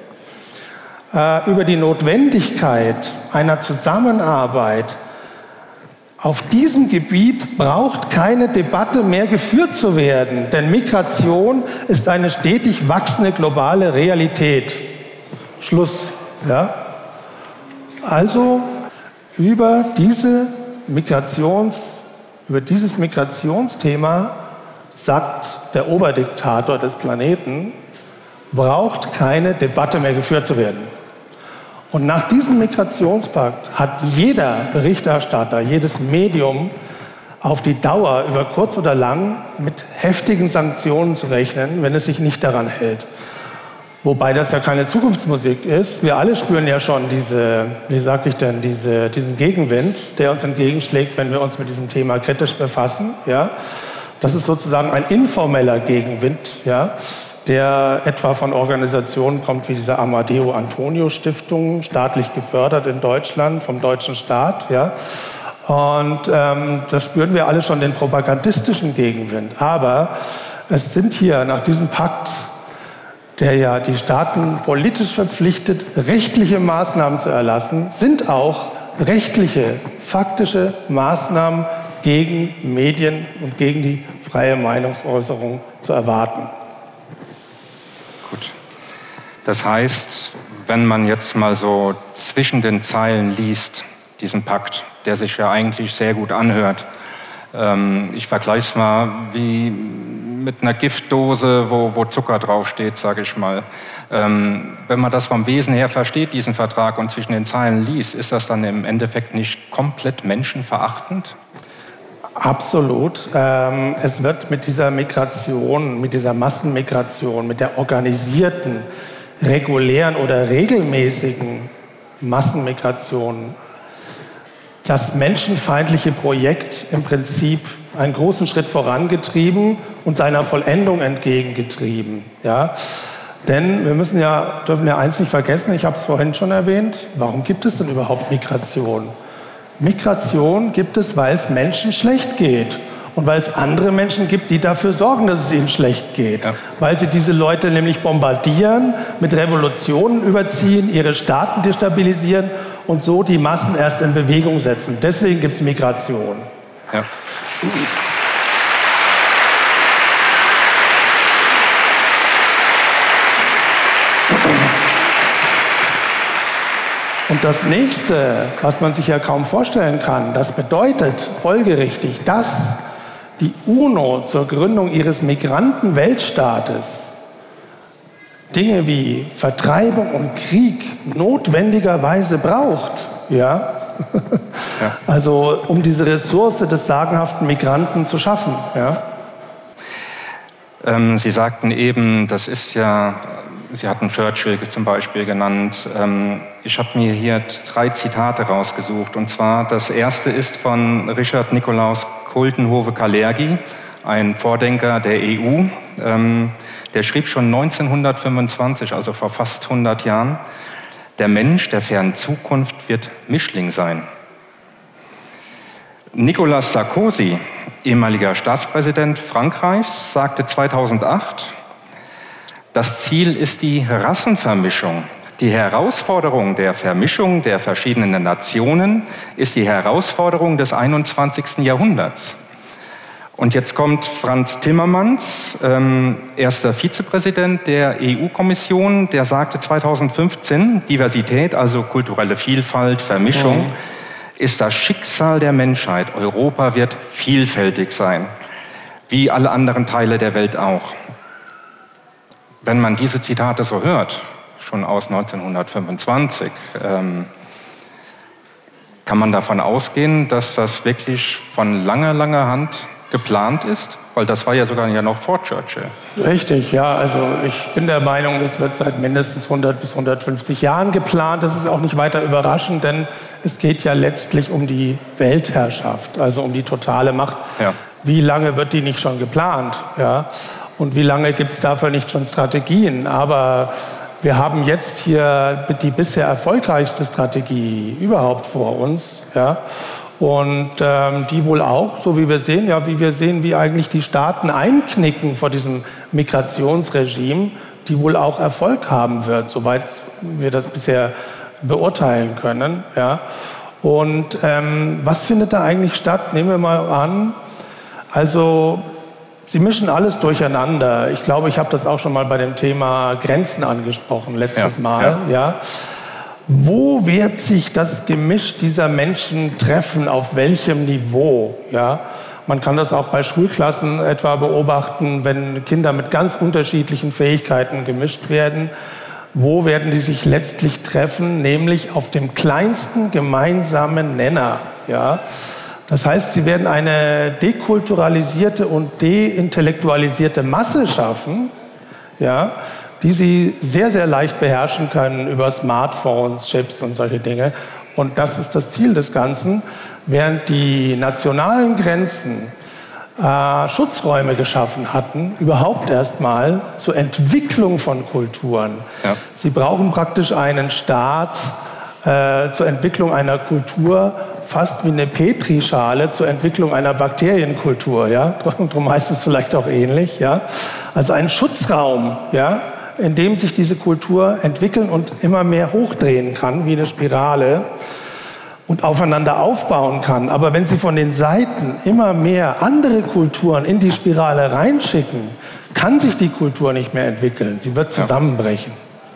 S3: äh, über die Notwendigkeit einer Zusammenarbeit auf diesem Gebiet braucht keine Debatte mehr geführt zu werden, denn Migration ist eine stetig wachsende globale Realität. Schluss. Ja? Also über, diese Migrations, über dieses Migrationsthema sagt der Oberdiktator des Planeten, braucht keine Debatte mehr geführt zu werden. Und nach diesem Migrationspakt hat jeder Berichterstatter, jedes Medium auf die Dauer, über kurz oder lang, mit heftigen Sanktionen zu rechnen, wenn es sich nicht daran hält. Wobei das ja keine Zukunftsmusik ist. Wir alle spüren ja schon diese, wie sag ich denn, diese, diesen Gegenwind, der uns entgegenschlägt, wenn wir uns mit diesem Thema kritisch befassen. Ja? Das ist sozusagen ein informeller Gegenwind, ja? Der etwa von Organisationen kommt wie diese Amadeo Antonio Stiftung, staatlich gefördert in Deutschland, vom deutschen Staat. Ja. Und ähm, da spüren wir alle schon den propagandistischen Gegenwind. Aber es sind hier nach diesem Pakt, der ja die Staaten politisch verpflichtet, rechtliche Maßnahmen zu erlassen, sind auch rechtliche, faktische Maßnahmen gegen Medien und gegen die freie Meinungsäußerung zu erwarten.
S5: Das heißt, wenn man jetzt mal so zwischen den Zeilen liest, diesen Pakt, der sich ja eigentlich sehr gut anhört, ähm, ich vergleiche es mal wie mit einer Giftdose, wo, wo Zucker draufsteht, sage ich mal. Ähm, wenn man das vom Wesen her versteht, diesen Vertrag, und zwischen den Zeilen liest, ist das dann im Endeffekt nicht komplett menschenverachtend?
S3: Absolut. Ähm, es wird mit dieser Migration, mit dieser Massenmigration, mit der organisierten, regulären oder regelmäßigen Massenmigration das menschenfeindliche Projekt im Prinzip einen großen Schritt vorangetrieben und seiner Vollendung entgegengetrieben. Ja? Denn wir müssen ja, dürfen ja eins nicht vergessen, ich habe es vorhin schon erwähnt, warum gibt es denn überhaupt Migration? Migration gibt es, weil es Menschen schlecht geht. Und weil es andere Menschen gibt, die dafür sorgen, dass es ihnen schlecht geht. Ja. Weil sie diese Leute nämlich bombardieren, mit Revolutionen überziehen, ihre Staaten destabilisieren und so die Massen erst in Bewegung setzen. Deswegen gibt es Migration.
S5: Ja.
S3: Und das Nächste, was man sich ja kaum vorstellen kann, das bedeutet folgerichtig, dass die UNO zur Gründung ihres Migranten-Weltstaates Dinge wie Vertreibung und Krieg notwendigerweise braucht. Ja? Ja. Also um diese Ressource des sagenhaften Migranten zu schaffen. Ja?
S5: Ähm, Sie sagten eben, das ist ja Sie hatten Churchill zum Beispiel genannt. Ähm, ich habe mir hier drei Zitate rausgesucht. Und zwar, das erste ist von Richard Nikolaus Coltenhove-Kalergi, ein Vordenker der E U. Ähm, der schrieb schon neunzehnhundertfünfundzwanzig, also vor fast hundert Jahren, der Mensch der fernen Zukunft wird Mischling sein. Nicolas Sarkozy, ehemaliger Staatspräsident Frankreichs, sagte zweitausendacht, das Ziel ist die Rassenvermischung. Die Herausforderung der Vermischung der verschiedenen Nationen ist die Herausforderung des einundzwanzigsten Jahrhunderts. Und jetzt kommt Franz Timmermans, ähm, erster Vizepräsident der E U-Kommission, der sagte zweitausendfünfzehn, Diversität, also kulturelle Vielfalt, Vermischung, mhm. ist das Schicksal der Menschheit. Europa wird vielfältig sein, wie alle anderen Teile der Welt auch. Wenn man diese Zitate so hört, schon aus neunzehnhundertfünfundzwanzig, ähm, kann man davon ausgehen, dass das wirklich von langer, langer Hand geplant ist? Weil das war ja sogar ja noch vor Churchill.
S3: Richtig, ja. Also ich bin der Meinung, das wird seit mindestens hundert bis hundertfünfzig Jahren geplant. Das ist auch nicht weiter überraschend, denn es geht ja letztlich um die Weltherrschaft, also um die totale Macht. Ja. Wie lange wird die nicht schon geplant? Ja? Und wie lange gibt es dafür nicht schon Strategien? Aber wir haben jetzt hier die bisher erfolgreichste Strategie überhaupt vor uns. Ja? Und ähm, die wohl auch, so wie wir sehen, ja, wie wir sehen, wie eigentlich die Staaten einknicken vor diesem Migrationsregime, die wohl auch Erfolg haben wird, soweit wir das bisher beurteilen können. Ja. Und ähm, was findet da eigentlich statt? Nehmen wir mal an, also Sie mischen alles durcheinander. Ich glaube, ich habe das auch schon mal bei dem Thema Grenzen angesprochen, letztes ja, Mal. Ja. Ja. Wo wird sich das Gemisch dieser Menschen treffen, auf welchem Niveau? Ja? Man kann das auch bei Schulklassen etwa beobachten, wenn Kinder mit ganz unterschiedlichen Fähigkeiten gemischt werden. Wo werden die sich letztlich treffen? Nämlich auf dem kleinsten gemeinsamen Nenner. Ja? Das heißt, sie werden eine dekulturalisierte und deintellektualisierte Masse schaffen, ja? die sie sehr, sehr leicht beherrschen können über Smartphones, Chips und solche Dinge. Und das ist das Ziel des Ganzen. Während die nationalen Grenzen äh, Schutzräume geschaffen hatten, überhaupt erstmal zur Entwicklung von Kulturen. Ja. Sie brauchen praktisch einen Staat äh, zur Entwicklung einer Kultur, fast wie eine Petrischale zur Entwicklung einer Bakterienkultur. Ja? Darum heißt es vielleicht auch ähnlich. Ja? Also ein Schutzraum, ja? in dem sich diese Kultur entwickeln und immer mehr hochdrehen kann, wie eine Spirale, und aufeinander aufbauen kann. Aber wenn Sie von den Seiten immer mehr andere Kulturen in die Spirale reinschicken, kann sich die Kultur nicht mehr entwickeln. Sie wird zusammenbrechen.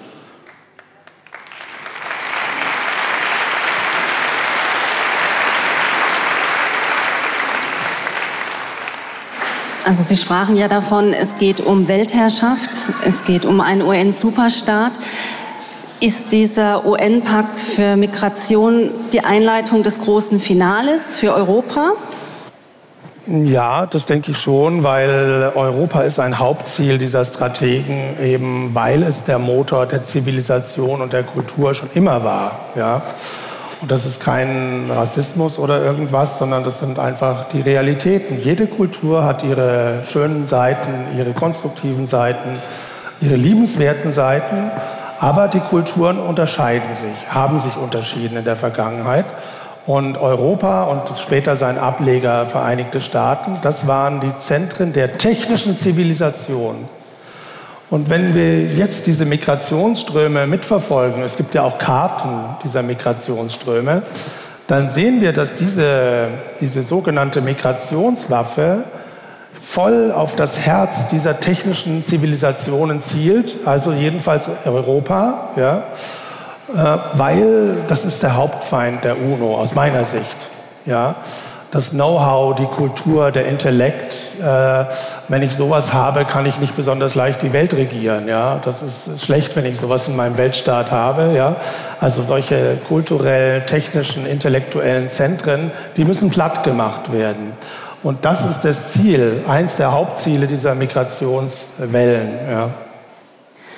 S6: Also Sie sprachen ja davon, es geht um Weltherrschaft, es geht um einen U N-Superstaat. Ist dieser U N-Pakt für Migration die Einleitung des großen Finales für Europa?
S3: Ja, das denke ich schon, weil Europa ist ein Hauptziel dieser Strategen, eben weil es der Motor der Zivilisation und der Kultur schon immer war. Ja. Und das ist kein Rassismus oder irgendwas, sondern das sind einfach die Realitäten. Jede Kultur hat ihre schönen Seiten, ihre konstruktiven Seiten, ihre liebenswerten Seiten. Aber die Kulturen unterscheiden sich, haben sich unterschieden in der Vergangenheit. Und Europa und später sein Ableger Vereinigte Staaten, das waren die Zentren der technischen Zivilisation. Und wenn wir jetzt diese Migrationsströme mitverfolgen, es gibt ja auch Karten dieser Migrationsströme, dann sehen wir, dass diese, diese sogenannte Migrationswaffe voll auf das Herz dieser technischen Zivilisationen zielt, also jedenfalls Europa, ja, äh, weil das ist der Hauptfeind der UNO aus meiner Sicht. Ja. Das Know-how, die Kultur, der Intellekt. Äh, wenn ich sowas habe, kann ich nicht besonders leicht die Welt regieren. Ja? Das ist, ist schlecht, wenn ich sowas in meinem Weltstaat habe. Ja? Also solche kulturellen, technischen, intellektuellen Zentren, die müssen platt gemacht werden. Und das ist das Ziel, eins der Hauptziele dieser Migrationswellen. Ja.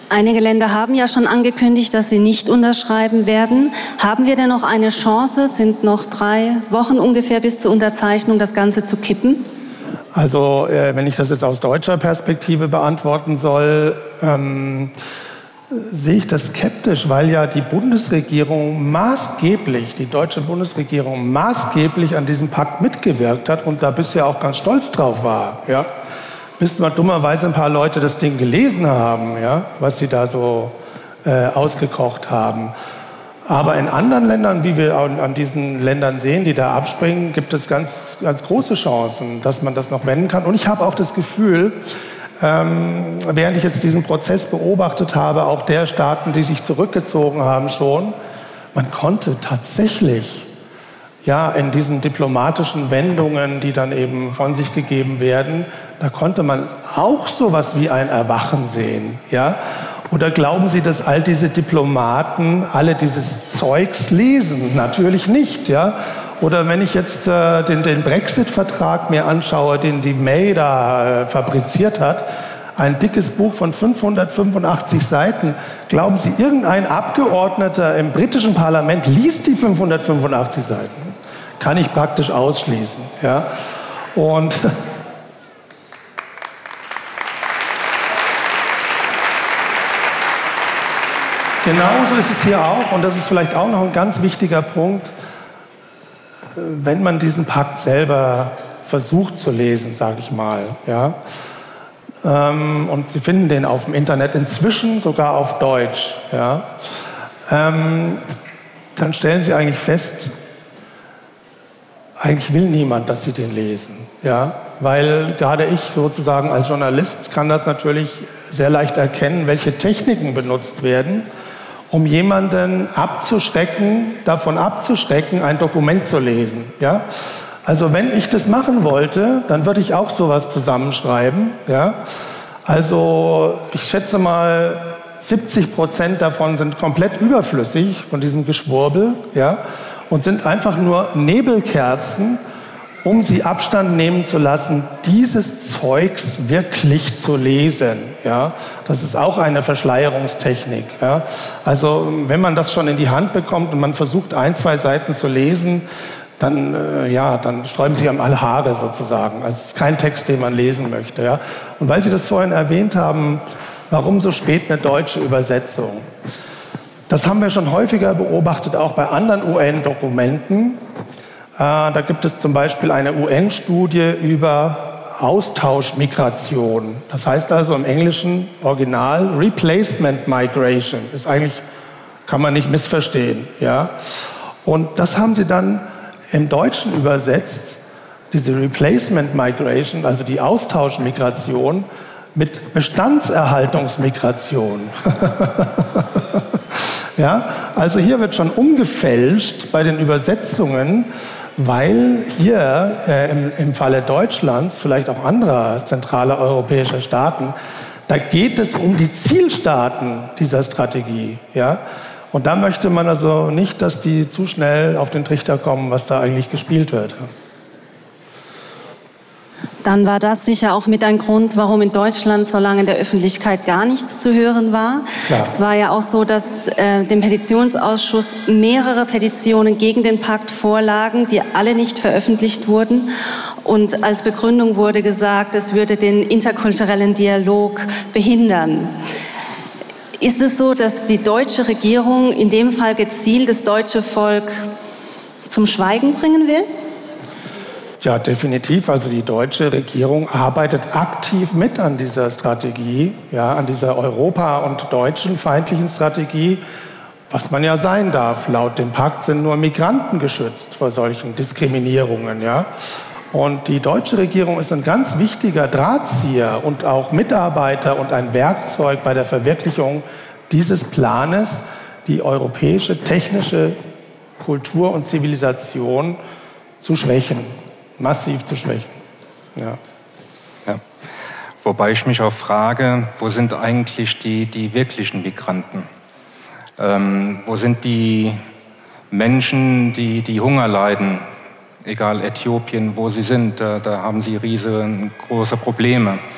S6: Einige Länder haben ja schon angekündigt, dass sie nicht unterschreiben werden. Haben wir denn noch eine Chance, sind noch drei Wochen ungefähr bis zur Unterzeichnung, das Ganze zu kippen?
S3: Also äh, wenn ich das jetzt aus deutscher Perspektive beantworten soll, ähm, sehe ich das skeptisch, weil ja die Bundesregierung maßgeblich, die deutsche Bundesregierung maßgeblich an diesem Pakt mitgewirkt hat und da bisher auch ganz stolz drauf war. Ja? Bis mal dummerweise ein paar Leute das Ding gelesen haben, ja? Was sie da so äh, ausgekocht haben. Aber in anderen Ländern, wie wir an diesen Ländern sehen, die da abspringen, gibt es ganz, ganz große Chancen, dass man das noch wenden kann. Und ich habe auch das Gefühl, ähm, während ich jetzt diesen Prozess beobachtet habe, auch der Staaten, die sich zurückgezogen haben schon, man konnte tatsächlich ja, in diesen diplomatischen Wendungen, die dann eben von sich gegeben werden, da konnte man auch sowas wie ein Erwachen sehen. Ja? Oder glauben Sie, dass all diese Diplomaten alle dieses Zeugs lesen? Natürlich nicht. Ja? Oder wenn ich jetzt äh, den, den Brexit-Vertrag mir anschaue, den die May da äh, fabriziert hat, ein dickes Buch von fünfhundertfünfundachtzig Seiten. Glauben Sie, irgendein Abgeordneter im britischen Parlament liest die fünfhundertfünfundachtzig Seiten? Kann ich praktisch ausschließen. Ja? Und genauso ist es hier auch, und das ist vielleicht auch noch ein ganz wichtiger Punkt, wenn man diesen Pakt selber versucht zu lesen, sage ich mal, ja, ähm, und Sie finden den auf dem Internet inzwischen sogar auf Deutsch, ja, ähm, dann stellen Sie eigentlich fest, eigentlich will niemand, dass Sie den lesen, ja, weil gerade ich sozusagen als Journalist kann das natürlich sehr leicht erkennen, welche Techniken benutzt werden, um jemanden abzuschrecken, davon abzuschrecken, ein Dokument zu lesen. Ja? Also wenn ich das machen wollte, dann würde ich auch sowas zusammenschreiben. Ja? Also ich schätze mal, siebzig Prozent davon sind komplett überflüssig von diesem Geschwurbel, ja? Und sind einfach nur Nebelkerzen, um sie Abstand nehmen zu lassen, dieses Zeugs wirklich zu lesen. Ja? Das ist auch eine Verschleierungstechnik. Ja? Also wenn man das schon in die Hand bekommt und man versucht, ein, zwei Seiten zu lesen, dann, äh, ja, dann sträuben sich einem alle Haare sozusagen. Also es ist kein Text, den man lesen möchte. Ja? Und weil Sie das vorhin erwähnt haben, warum so spät eine deutsche Übersetzung? Das haben wir schon häufiger beobachtet, auch bei anderen U N-Dokumenten. Da gibt es zum Beispiel eine U N-Studie über Austauschmigration. Das heißt also im englischen Original Replacement Migration. Ist eigentlich, kann man nicht missverstehen. Ja? Und das haben sie dann im Deutschen übersetzt, diese Replacement Migration, also die Austauschmigration, mit Bestandserhaltungsmigration. Ja? Also hier wird schon umgefälscht bei den Übersetzungen, weil hier äh, im, im Falle Deutschlands, vielleicht auch anderer zentraler europäischer Staaten, da geht es um die Zielstaaten dieser Strategie. Ja? Und da möchte man also nicht, dass die zu schnell auf den Trichter kommen, was da eigentlich gespielt wird.
S6: Dann war das sicher auch mit ein Grund, warum in Deutschland so lange in der Öffentlichkeit gar nichts zu hören war. Klar. Es war ja auch so, dass äh, dem Petitionsausschuss mehrere Petitionen gegen den Pakt vorlagen, die alle nicht veröffentlicht wurden. Und als Begründung wurde gesagt, es würde den interkulturellen Dialog behindern. Ist es so, dass die deutsche Regierung in dem Fall gezielt das deutsche Volk zum Schweigen bringen will?
S3: Ja, definitiv. Also die deutsche Regierung arbeitet aktiv mit an dieser Strategie, ja, an dieser europa- und deutschen feindlichen Strategie, was man ja sein darf. Laut dem Pakt sind nur Migranten geschützt vor solchen Diskriminierungen. Ja. Und die deutsche Regierung ist ein ganz wichtiger Drahtzieher und auch Mitarbeiter und ein Werkzeug bei der Verwirklichung dieses Planes, die europäische technische Kultur und Zivilisation zu schwächen. Massiv zu schwächen. Ja.
S5: Ja. Wobei ich mich auch frage, wo sind eigentlich die, die wirklichen Migranten? Ähm, wo sind die Menschen, die, die Hunger leiden? Egal Äthiopien, wo sie sind, da, da haben sie riesengroße Probleme.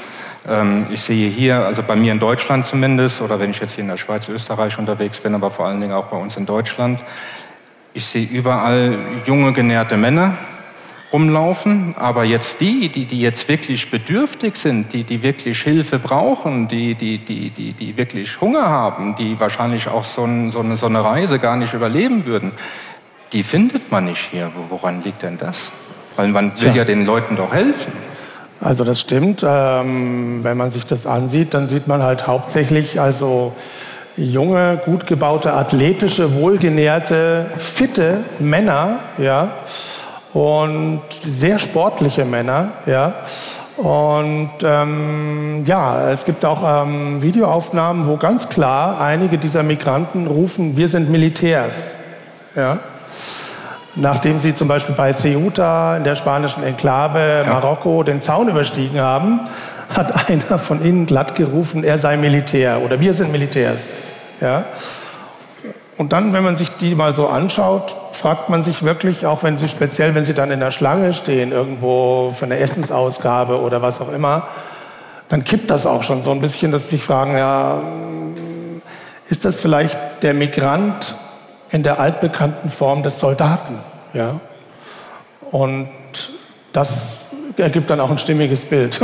S5: Ähm, ich sehe hier, also bei mir in Deutschland zumindest, oder wenn ich jetzt hier in der Schweiz, Österreich unterwegs bin, aber vor allen Dingen auch bei uns in Deutschland, ich sehe überall junge, genährte Männer rumlaufen, aber jetzt die, die, die jetzt wirklich bedürftig sind, die, die wirklich Hilfe brauchen, die, die, die, die, die wirklich Hunger haben, die wahrscheinlich auch so, ein, so, eine, so eine Reise gar nicht überleben würden, die findet man nicht hier. Woran liegt denn das? Weil man will ja, ja den Leuten doch helfen.
S3: Also das stimmt. Ähm, wenn man sich das ansieht, dann sieht man halt hauptsächlich also junge, gut gebaute, athletische, wohlgenährte, fitte Männer, ja, und sehr sportliche Männer, ja. Und ähm, ja, es gibt auch ähm, Videoaufnahmen, wo ganz klar einige dieser Migranten rufen, wir sind Militärs, ja. Nachdem sie zum Beispiel bei Ceuta in der spanischen Enklave Marokko den Zaun überstiegen haben, hat einer von ihnen glatt gerufen, er sei Militär oder wir sind Militärs. Ja? Und dann, wenn man sich die mal so anschaut, fragt man sich wirklich, auch wenn sie speziell, wenn sie dann in der Schlange stehen, irgendwo für eine Essensausgabe oder was auch immer, dann kippt das auch schon so ein bisschen, dass sie sich fragen, ja, ist das vielleicht der Migrant in der altbekannten Form des Soldaten? Ja? Und das ergibt dann auch ein stimmiges Bild.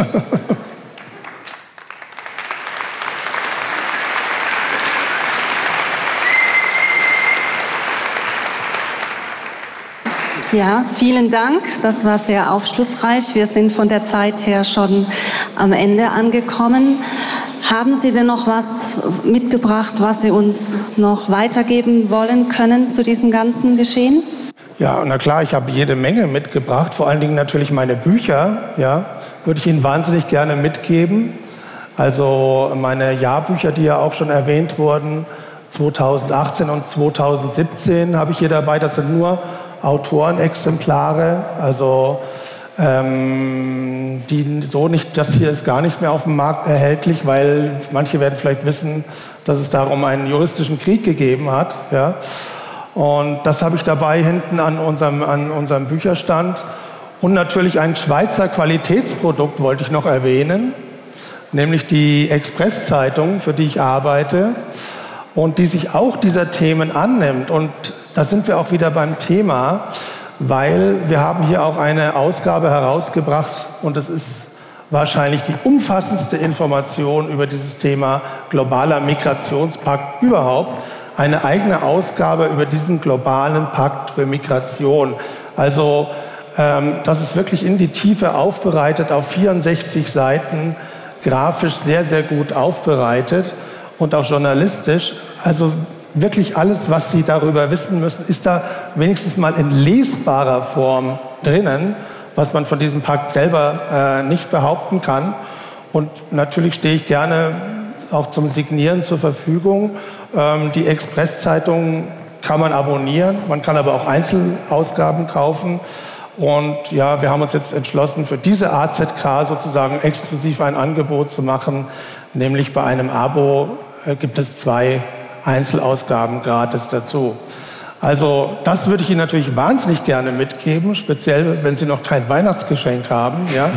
S6: Ja, vielen Dank. Das war sehr aufschlussreich. Wir sind von der Zeit her schon am Ende angekommen. Haben Sie denn noch was mitgebracht, was Sie uns noch weitergeben wollen können zu diesem ganzen Geschehen?
S3: Ja, na klar, ich habe jede Menge mitgebracht. Vor allen Dingen natürlich meine Bücher. Ja, würde ich Ihnen wahnsinnig gerne mitgeben. Also meine Jahrbücher, die ja auch schon erwähnt wurden, zweitausendachtzehn und zweitausendsiebzehn habe ich hier dabei. Das sind nur Autorenexemplare, also ähm, die so nicht, das hier ist gar nicht mehr auf dem Markt erhältlich, weil manche werden vielleicht wissen, dass es darum einen juristischen Krieg gegeben hat. Ja? Und das habe ich dabei hinten an unserem, an unserem Bücherstand. Und natürlich ein Schweizer Qualitätsprodukt wollte ich noch erwähnen, nämlich die Express-Zeitung, für die ich arbeite und die sich auch dieser Themen annimmt. Und da sind wir auch wieder beim Thema, weil wir haben hier auch eine Ausgabe herausgebracht und es ist wahrscheinlich die umfassendste Information über dieses Thema globaler Migrationspakt überhaupt. Eine eigene Ausgabe über diesen globalen Pakt für Migration. Also ähm, das ist wirklich in die Tiefe aufbereitet, auf vierundsechzig Seiten, grafisch sehr, sehr gut aufbereitet und auch journalistisch. Also wirklich alles, was Sie darüber wissen müssen, ist da wenigstens mal in lesbarer Form drinnen, was man von diesem Pakt selber äh, nicht behaupten kann. Und natürlich stehe ich gerne auch zum Signieren zur Verfügung. Ähm, die Express-Zeitung kann man abonnieren, man kann aber auch Einzelausgaben kaufen. Und ja, wir haben uns jetzt entschlossen, für diese A Z K sozusagen exklusiv ein Angebot zu machen, nämlich bei einem Abo äh, gibt es zwei Einzelausgaben gratis dazu. Also das würde ich Ihnen natürlich wahnsinnig gerne mitgeben, speziell wenn Sie noch kein Weihnachtsgeschenk haben. Ja.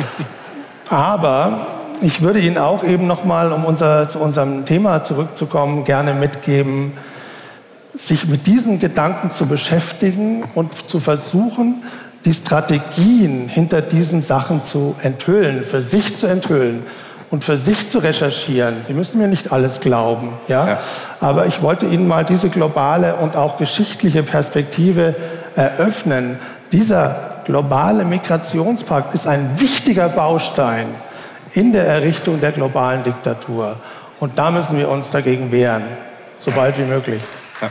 S3: Aber ich würde Ihnen auch eben noch mal, um unser, zu unserem Thema zurückzukommen, gerne mitgeben, sich mit diesen Gedanken zu beschäftigen und zu versuchen, die Strategien hinter diesen Sachen zu enthüllen, für sich zu enthüllen und für sich zu recherchieren. Sie müssen mir nicht alles glauben, ja? Ja. Aber ich wollte Ihnen mal diese globale und auch geschichtliche Perspektive eröffnen. Dieser globale Migrationspakt ist ein wichtiger Baustein in der Errichtung der globalen Diktatur. Und da müssen wir uns dagegen wehren, so bald wie möglich. Ja.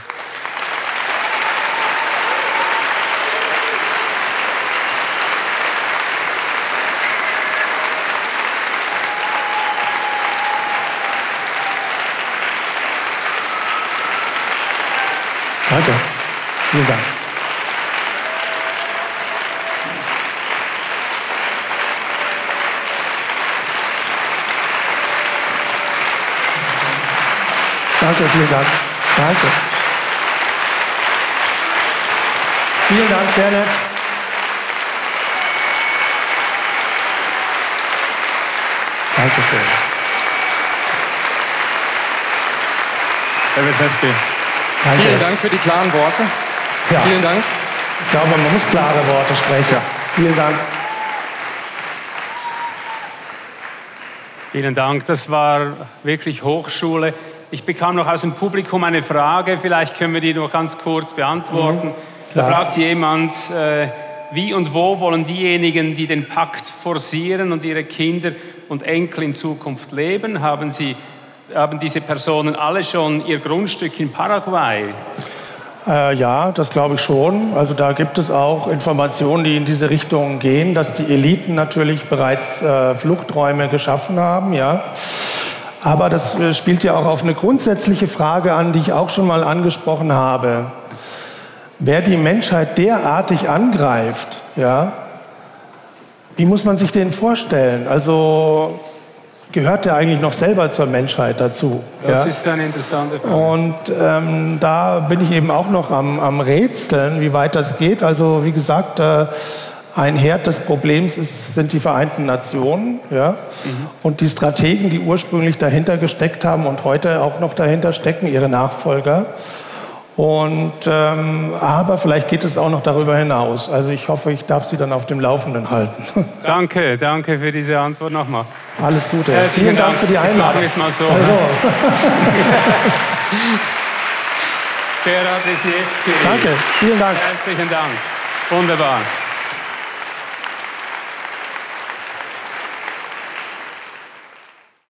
S3: Danke. Vielen Dank. Danke, vielen Dank. Danke. Vielen Dank, sehr nett. Dankeschön.
S5: Herr Wieseski,
S3: Danke.
S5: vielen Dank für die klaren Worte.
S3: Ja.
S5: Vielen Dank.
S3: Ich glaube, man muss klare Worte sprechen.
S5: Ja.
S3: Vielen Dank.
S1: Vielen Dank, das war wirklich Hochschule. Ich bekam noch aus dem Publikum eine Frage, vielleicht können wir die nur ganz kurz beantworten. Mhm, da fragt jemand, äh, wie und wo wollen diejenigen, die den Pakt forcieren und ihre Kinder und Enkel in Zukunft leben, haben, sie, haben diese Personen alle schon ihr Grundstück in Paraguay?
S3: Äh, ja, das glaube ich schon. Also da gibt es auch Informationen, die in diese Richtung gehen, dass die Eliten natürlich bereits äh, Fluchträume geschaffen haben, ja. Aber das äh, spielt ja auch auf eine grundsätzliche Frage an, die ich auch schon mal angesprochen habe. Wer die Menschheit derartig angreift, ja, wie muss man sich den vorstellen? Also gehört der eigentlich noch selber zur Menschheit dazu?
S1: Das
S3: ja?
S1: ist eine interessante Frage.
S3: Und ähm, da bin ich eben auch noch am, am Rätseln, wie weit das geht. Also wie gesagt, äh, ein Herd des Problems ist, sind die Vereinten Nationen. Ja? Mhm. Und die Strategen, die ursprünglich dahinter gesteckt haben und heute auch noch dahinter stecken, ihre Nachfolger. Und, ähm, aber vielleicht geht es auch noch darüber hinaus. Also ich hoffe, ich darf Sie dann auf dem Laufenden halten.
S1: Danke, danke für diese Antwort nochmal.
S3: Alles Gute.
S1: Äh,
S3: vielen Dank, Dank für die Einladung.
S1: Jetzt machen wir es mal so.
S3: Also.
S1: Gerhard Wisniewski.
S3: Danke, vielen Dank.
S1: Herzlichen Dank. Wunderbar.